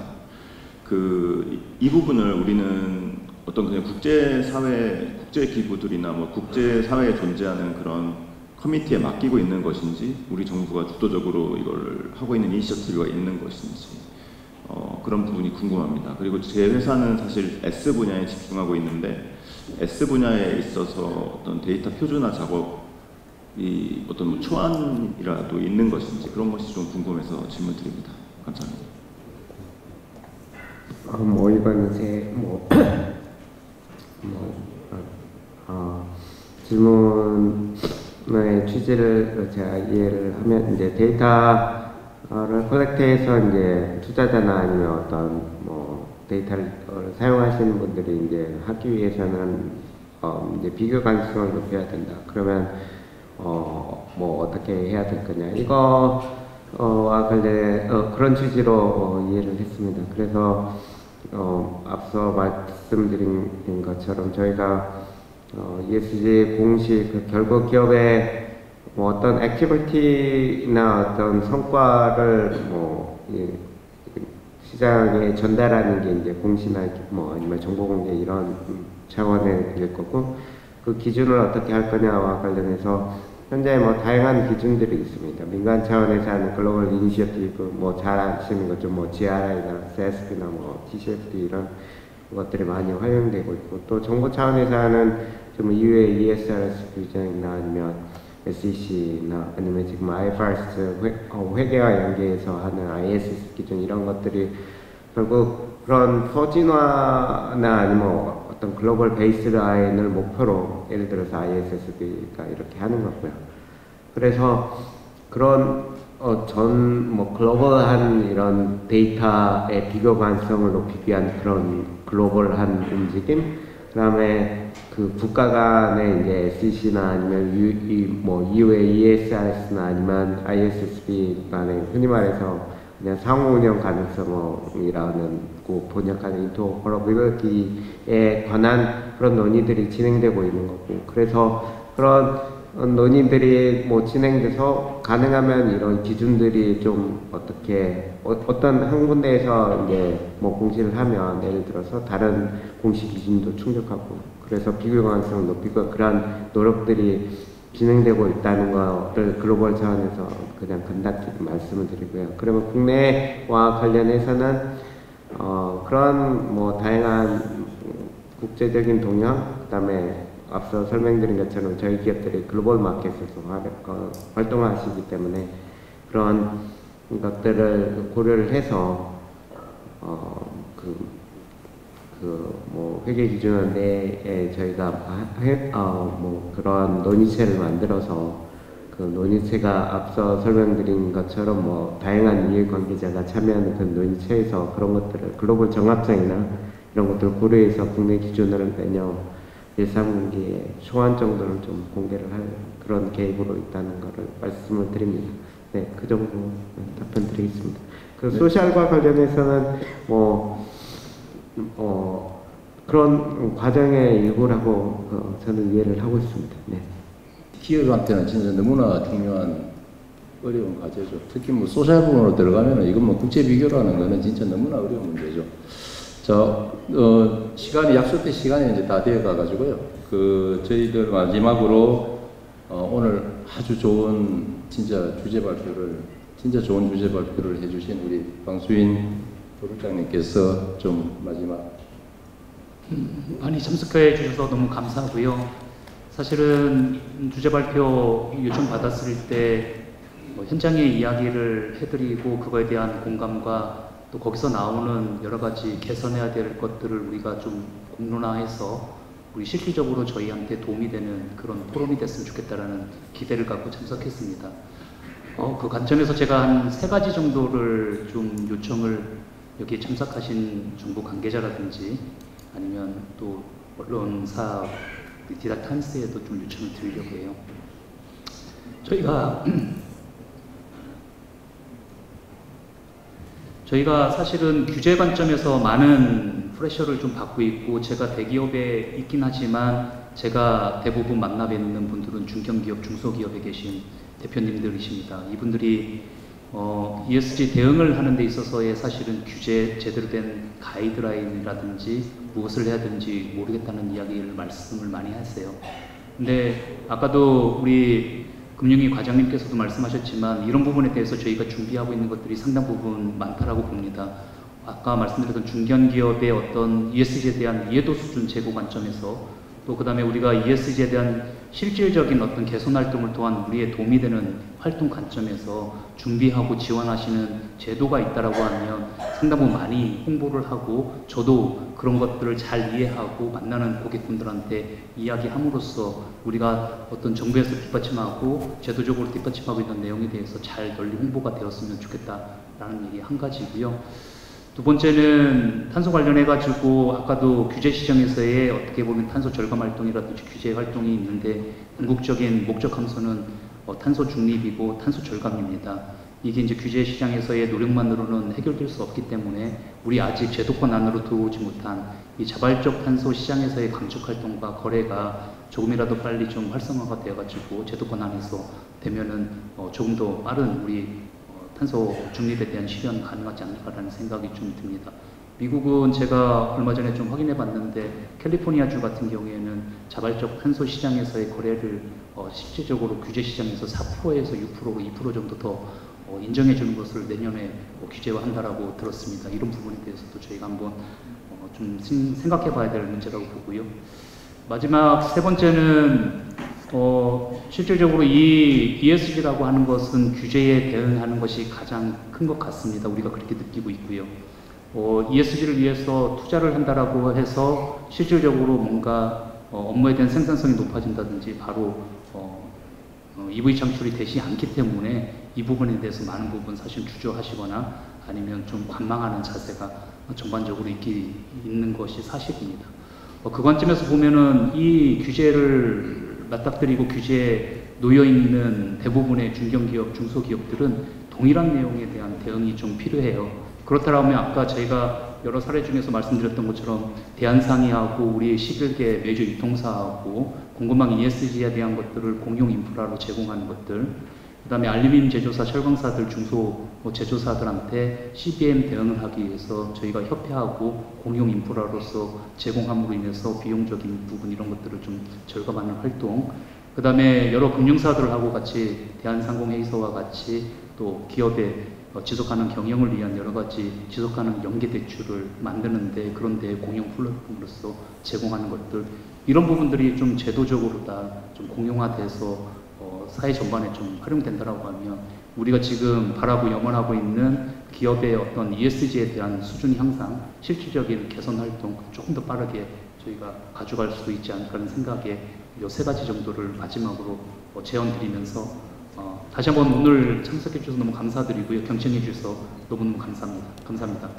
이 부분을 우리는 어떤 그냥 국제사회, 국제기구들이나 뭐 국제사회에 존재하는 그런 커미티에 맡기고 있는 것인지 우리 정부가 주도적으로 이걸 하고 있는 이니셔티브가 있는 것인지 그런 부분이 궁금합니다. 그리고 제 회사는 사실 S 분야에 집중하고 있는데 S 분야에 있어서 어떤 데이터 표준화 작업이 어떤 뭐 초안이라도 있는 것인지 그런 것이 좀 궁금해서 질문 드립니다. 감사합니다.
이거는 질문의 취지를 제가 이해를 하면 이제 데이터를 컬렉트해서 이제 투자자나 아니면 어떤 데이터를 사용하시는 분들이 이제 하기 위해서는 이제 비교 가능성을 높여야 된다. 그러면 어떻게 해야 될 거냐? 이거와 관련해 그런 취지로 이해를 했습니다. 그래서 앞서 말씀드린 것처럼 저희가 ESG 공식 결국 기업의 어떤 액티비티나 어떤 성과를 시장에 전달하는 게 이제 공시나 아니면 정보 공개 이런 차원에 될 거고 그 기준을 어떻게 할 거냐와 관련해서 현재 다양한 기준들이 있습니다. 민간 차원에서 하는 글로벌 이니셔티브 잘 아시는 것좀 GRI나 CSP나 TCFD 이런 것들이 많이 활용되고 있고 또 정부 차원에서 하는 좀 이후의 ESRS 규정이나 아니면 SEC나 아니면 지금 IFRS 회계와 연계해서 하는 ISS 기준 이런 것들이 결국 그런 서진화나 아니면 어떤 글로벌 베이스라인을 목표로 예를 들어서 ISSB가 이렇게 하는 거고요. 그래서 그런 글로벌한 이런 데이터의 비교 가능성을 높이기 위한 그런 글로벌한 움직임, 그다음에 그 국가 간의 이제 SEC나 아니면 EU의 ESRS나 아니면 ISSB 간의 흔히 말해서 그냥 상호 운영 가능성이라는 번역하는 인터오퍼러빌리티에 관한 그런 논의들이 진행되고 있는 거고, 그래서 그런 논의들이 진행돼서 가능하면 이런 기준들이 좀 어떤 한 군데에서 이제 공시를 하면 예를 들어서 다른 공시 기준도 충족하고 그래서 비교 가능성을 높이고 그러한 노력들이 진행되고 있다는 것을 글로벌 차원에서 그냥 간단히 말씀을 드리고요. 그러면 국내와 관련해서는 그런 다양한 국제적인 동향, 그다음에 앞서 설명드린 것처럼 저희 기업들이 글로벌 마켓에서 활동하시기 때문에 그런 것들을 고려를 해서 회계 기준 내에 저희가 그런 논의체를 만들어서 그 논의체가 앞서 설명드린 것처럼 다양한 이해관계자가 참여하는 그 논의체에서 그런 것들을 글로벌 정합성이나 이런 것들을 고려해서 국내 기준을 내년 1~3분기에 초안 정도는 좀 공개를 할 그런 계획으로 있다는 것을 말씀을 드립니다. 네, 그 정도 답변 드리겠습니다. 그 소셜과 관련해서는 그런 과정의 일부라고 저는 이해를 하고 있습니다. 네.
기업한테는 진짜 너무나 중요한 어려운 과제죠. 특히 소셜 부분으로 들어가면 이건 국제 비교라는 거는 진짜 너무나 어려운 문제죠. 시간이 약속된 시간이 이제 다 되어 가가지고요. 저희들 마지막으로 오늘 아주 좋은 진짜 좋은 주제 발표를 해주신 우리 방수인 부국장님께서 좀 마지막
많이 참석해 주셔서 너무 감사하고요. 사실은 주제 발표 요청 받았을 때 현장의 이야기를 해드리고 그거에 대한 공감과 또 거기서 나오는 여러 가지 개선해야 될 것들을 우리가 좀 공론화해서 우리 실질적으로 저희한테 도움이 되는 그런 포럼이 됐으면 좋겠다라는 기대를 갖고 참석했습니다. 그 관점에서 제가 한 3가지 정도를 좀 요청을 여기에 참석하신 정부 관계자라든지 아니면 또 언론사 디다타임스에도 좀 요청을 드리려고 해요. 저희가 사실은 규제 관점에서 많은 프레셔를 좀 받고 있고, 제가 대기업에 있긴 하지만 제가 대부분 만나 뵙는 분들은 중견기업, 중소기업에 계신 대표님들이십니다. 이분들이 ESG 대응을 하는 데 있어서의 사실은 규제, 제대로 된 가이드라인이라든지 무엇을 해야 되는지 모르겠다는 이야기를 말씀을 많이 하세요. 근데 아까도 우리 금융위 과장님께서도 말씀하셨지만 이런 부분에 대해서 저희가 준비하고 있는 것들이 상당 부분 많다라고 봅니다. 아까 말씀드렸던 중견기업의 어떤 ESG에 대한 이해도 수준 제고 관점에서, 또 그 다음에 우리가 ESG에 대한 실질적인 어떤 개선 활동을 통한 우리의 도움이 되는 활동 관점에서 준비하고 지원하시는 제도가 있다라고 하면 상당 부분 많이 홍보를 하고, 저도 그런 것들을 잘 이해하고 만나는 고객분들한테 이야기함으로써 우리가 어떤 정부에서 뒷받침하고 제도적으로 뒷받침하고 있는 내용에 대해서 잘 널리 홍보가 되었으면 좋겠다라는 얘기 한 가지고요. 두 번째는 탄소 관련해가지고 아까도 규제 시장에서의 어떻게 보면 탄소 절감 활동이라든지 규제 활동이 있는데, 궁극적인 목적 함수는 탄소 중립이고 탄소 절감입니다. 이게 이제 규제 시장에서의 노력만으로는 해결될 수 없기 때문에 우리 아직 제도권 안으로 들어오지 못한 이 자발적 탄소 시장에서의 강축 활동과 거래가 조금이라도 빨리 좀 활성화가 되어가지고 제도권 안에서 되면은 조금 더 빠른 우리 탄소 중립에 대한 실현 가능하지 않을까라는 생각이 좀 듭니다. 미국은 제가 얼마 전에 좀 확인해 봤는데 캘리포니아주 같은 경우에는 자발적 탄소 시장에서의 거래를 실질적으로 규제 시장에서 4%에서 6%로 2% 정도 더 인정해 주는 것을 내년에 규제화한다라고 들었습니다. 이런 부분에 대해서도 저희가 한번 좀 생각해 봐야 될 문제라고 보고요. 마지막 세 번째는 실질적으로 이 ESG라고 하는 것은 규제에 대응하는 것이 가장 큰 것 같습니다. 우리가 그렇게 느끼고 있고요. ESG를 위해서 투자를 한다라고 해서 실질적으로 뭔가 업무에 대한 생산성이 높아진다든지 바로 EV 창출이 되지 않기 때문에 이 부분에 대해서 많은 부분 사실 주저하시거나 아니면 좀 관망하는 자세가 전반적으로 있는 것이 사실입니다. 그 관점에서 보면은 이 규제를 맞닥뜨리고 규제에 놓여있는 대부분의 중견기업, 중소기업들은 동일한 내용에 대한 대응이 좀 필요해요. 그렇다면 아까 저희가 여러 사례 중에서 말씀드렸던 것처럼 대한상의하고 우리 11개 메이저 유통사하고 궁금한 ESG에 대한 것들을 공용 인프라로 제공하는 것들, 그 다음에 알루미늄 제조사, 철강사들, 중소 제조사들한테 CBM 대응을 하기 위해서 저희가 협회하고 공용 인프라로서 제공함으로 인해서 비용적인 부분 이런 것들을 좀 절감하는 활동, 그 다음에 여러 금융사들하고 같이 대한상공회의소와 같이 또 기업의 지속가능 경영을 위한 여러 가지 지속가능 연계 대출을 만드는데 그런데 공용 플랫폼으로서 제공하는 것들, 이런 부분들이 좀 제도적으로 다 좀 공용화돼서 사회 전반에 좀 활용된다라고 하면 우리가 지금 바라고 영원하고 있는 기업의 어떤 ESG에 대한 수준 향상, 실질적인 개선 활동 조금 더 빠르게 저희가 가져갈 수도 있지 않을까 하는 생각에 이 3가지 정도를 마지막으로 제언 드리면서 다시 한번 오늘 참석해 주셔서 너무 감사드리고요. 경청해 주셔서 너무너무 감사합니다. 감사합니다.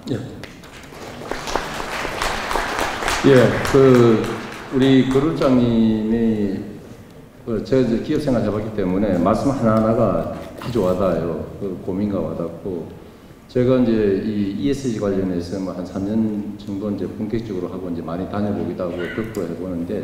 우리 거룰장님이 제가 이제 기업 생활 해봤기 때문에 말씀 하나하나가 아주 와닿아요. 고민과 와닿고, 제가 이제 이 ESG 관련해서 뭐 한 3년 정도 이제 본격적으로 하고 이제 많이 다녀보기도 하고 듣고 해보는데,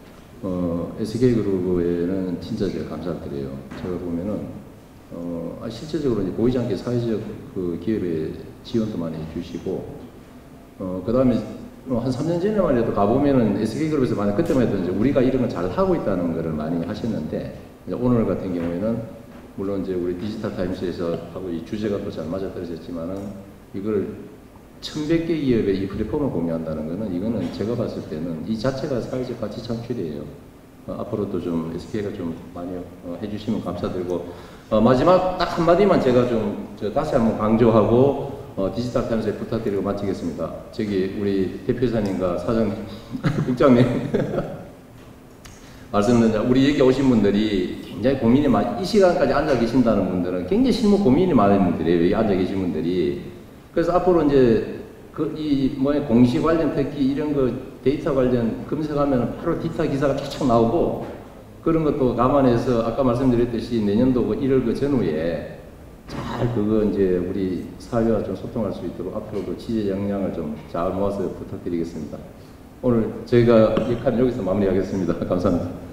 SK그룹에는 진짜 제가 감사드려요. 제가 보면은, 실질적으로 이제 보이지 않게 사회적 그 기업에 지원도 많이 해주시고, 그 다음에 한 3년 전에만 해도 가보면은 SK그룹에서 만약 그때만 해도 이제 우리가 이런 걸 잘 하고 있다는 것을 많이 하셨는데, 이제 오늘 같은 경우에는 물론 이제 우리 디지털 타임스에서 하고 이 주제가 또 잘 맞아떨어졌지만은 이걸 1100개 기업의 이 플랫폼을 공유한다는 거는 이거는 제가 봤을 때는 이 자체가 사회적 가치 창출이에요. 앞으로도 좀 SK가 좀 많이 해주시면 감사드리고, 마지막 딱 한마디만 제가 좀 다시 한번 강조하고 디지털 타임스에 부탁드리고 마치겠습니다. 저기 우리 대표이사님과 사장님, 국장님 말씀드리자 우리 여기 오신 분들이 굉장히 고민이 많이 이 시간까지 앉아 계신다는 분들은 굉장히 실무 고민이 많은 분들이에요. 여기 앉아 계신 분들이. 그래서 앞으로 이제 공시 관련 특히 이런 거 데이터 관련 검색하면 바로 디지털 기사가 쫙 나오고 그런 것도 감안해서 아까 말씀드렸듯이 내년도 1월 전후에 잘 그거 이제 우리 사회와 좀 소통할 수 있도록 앞으로도 지혜 역량을 좀 잘 모아서 부탁드리겠습니다. 오늘 저희가 역할은 여기서 마무리하겠습니다. 감사합니다.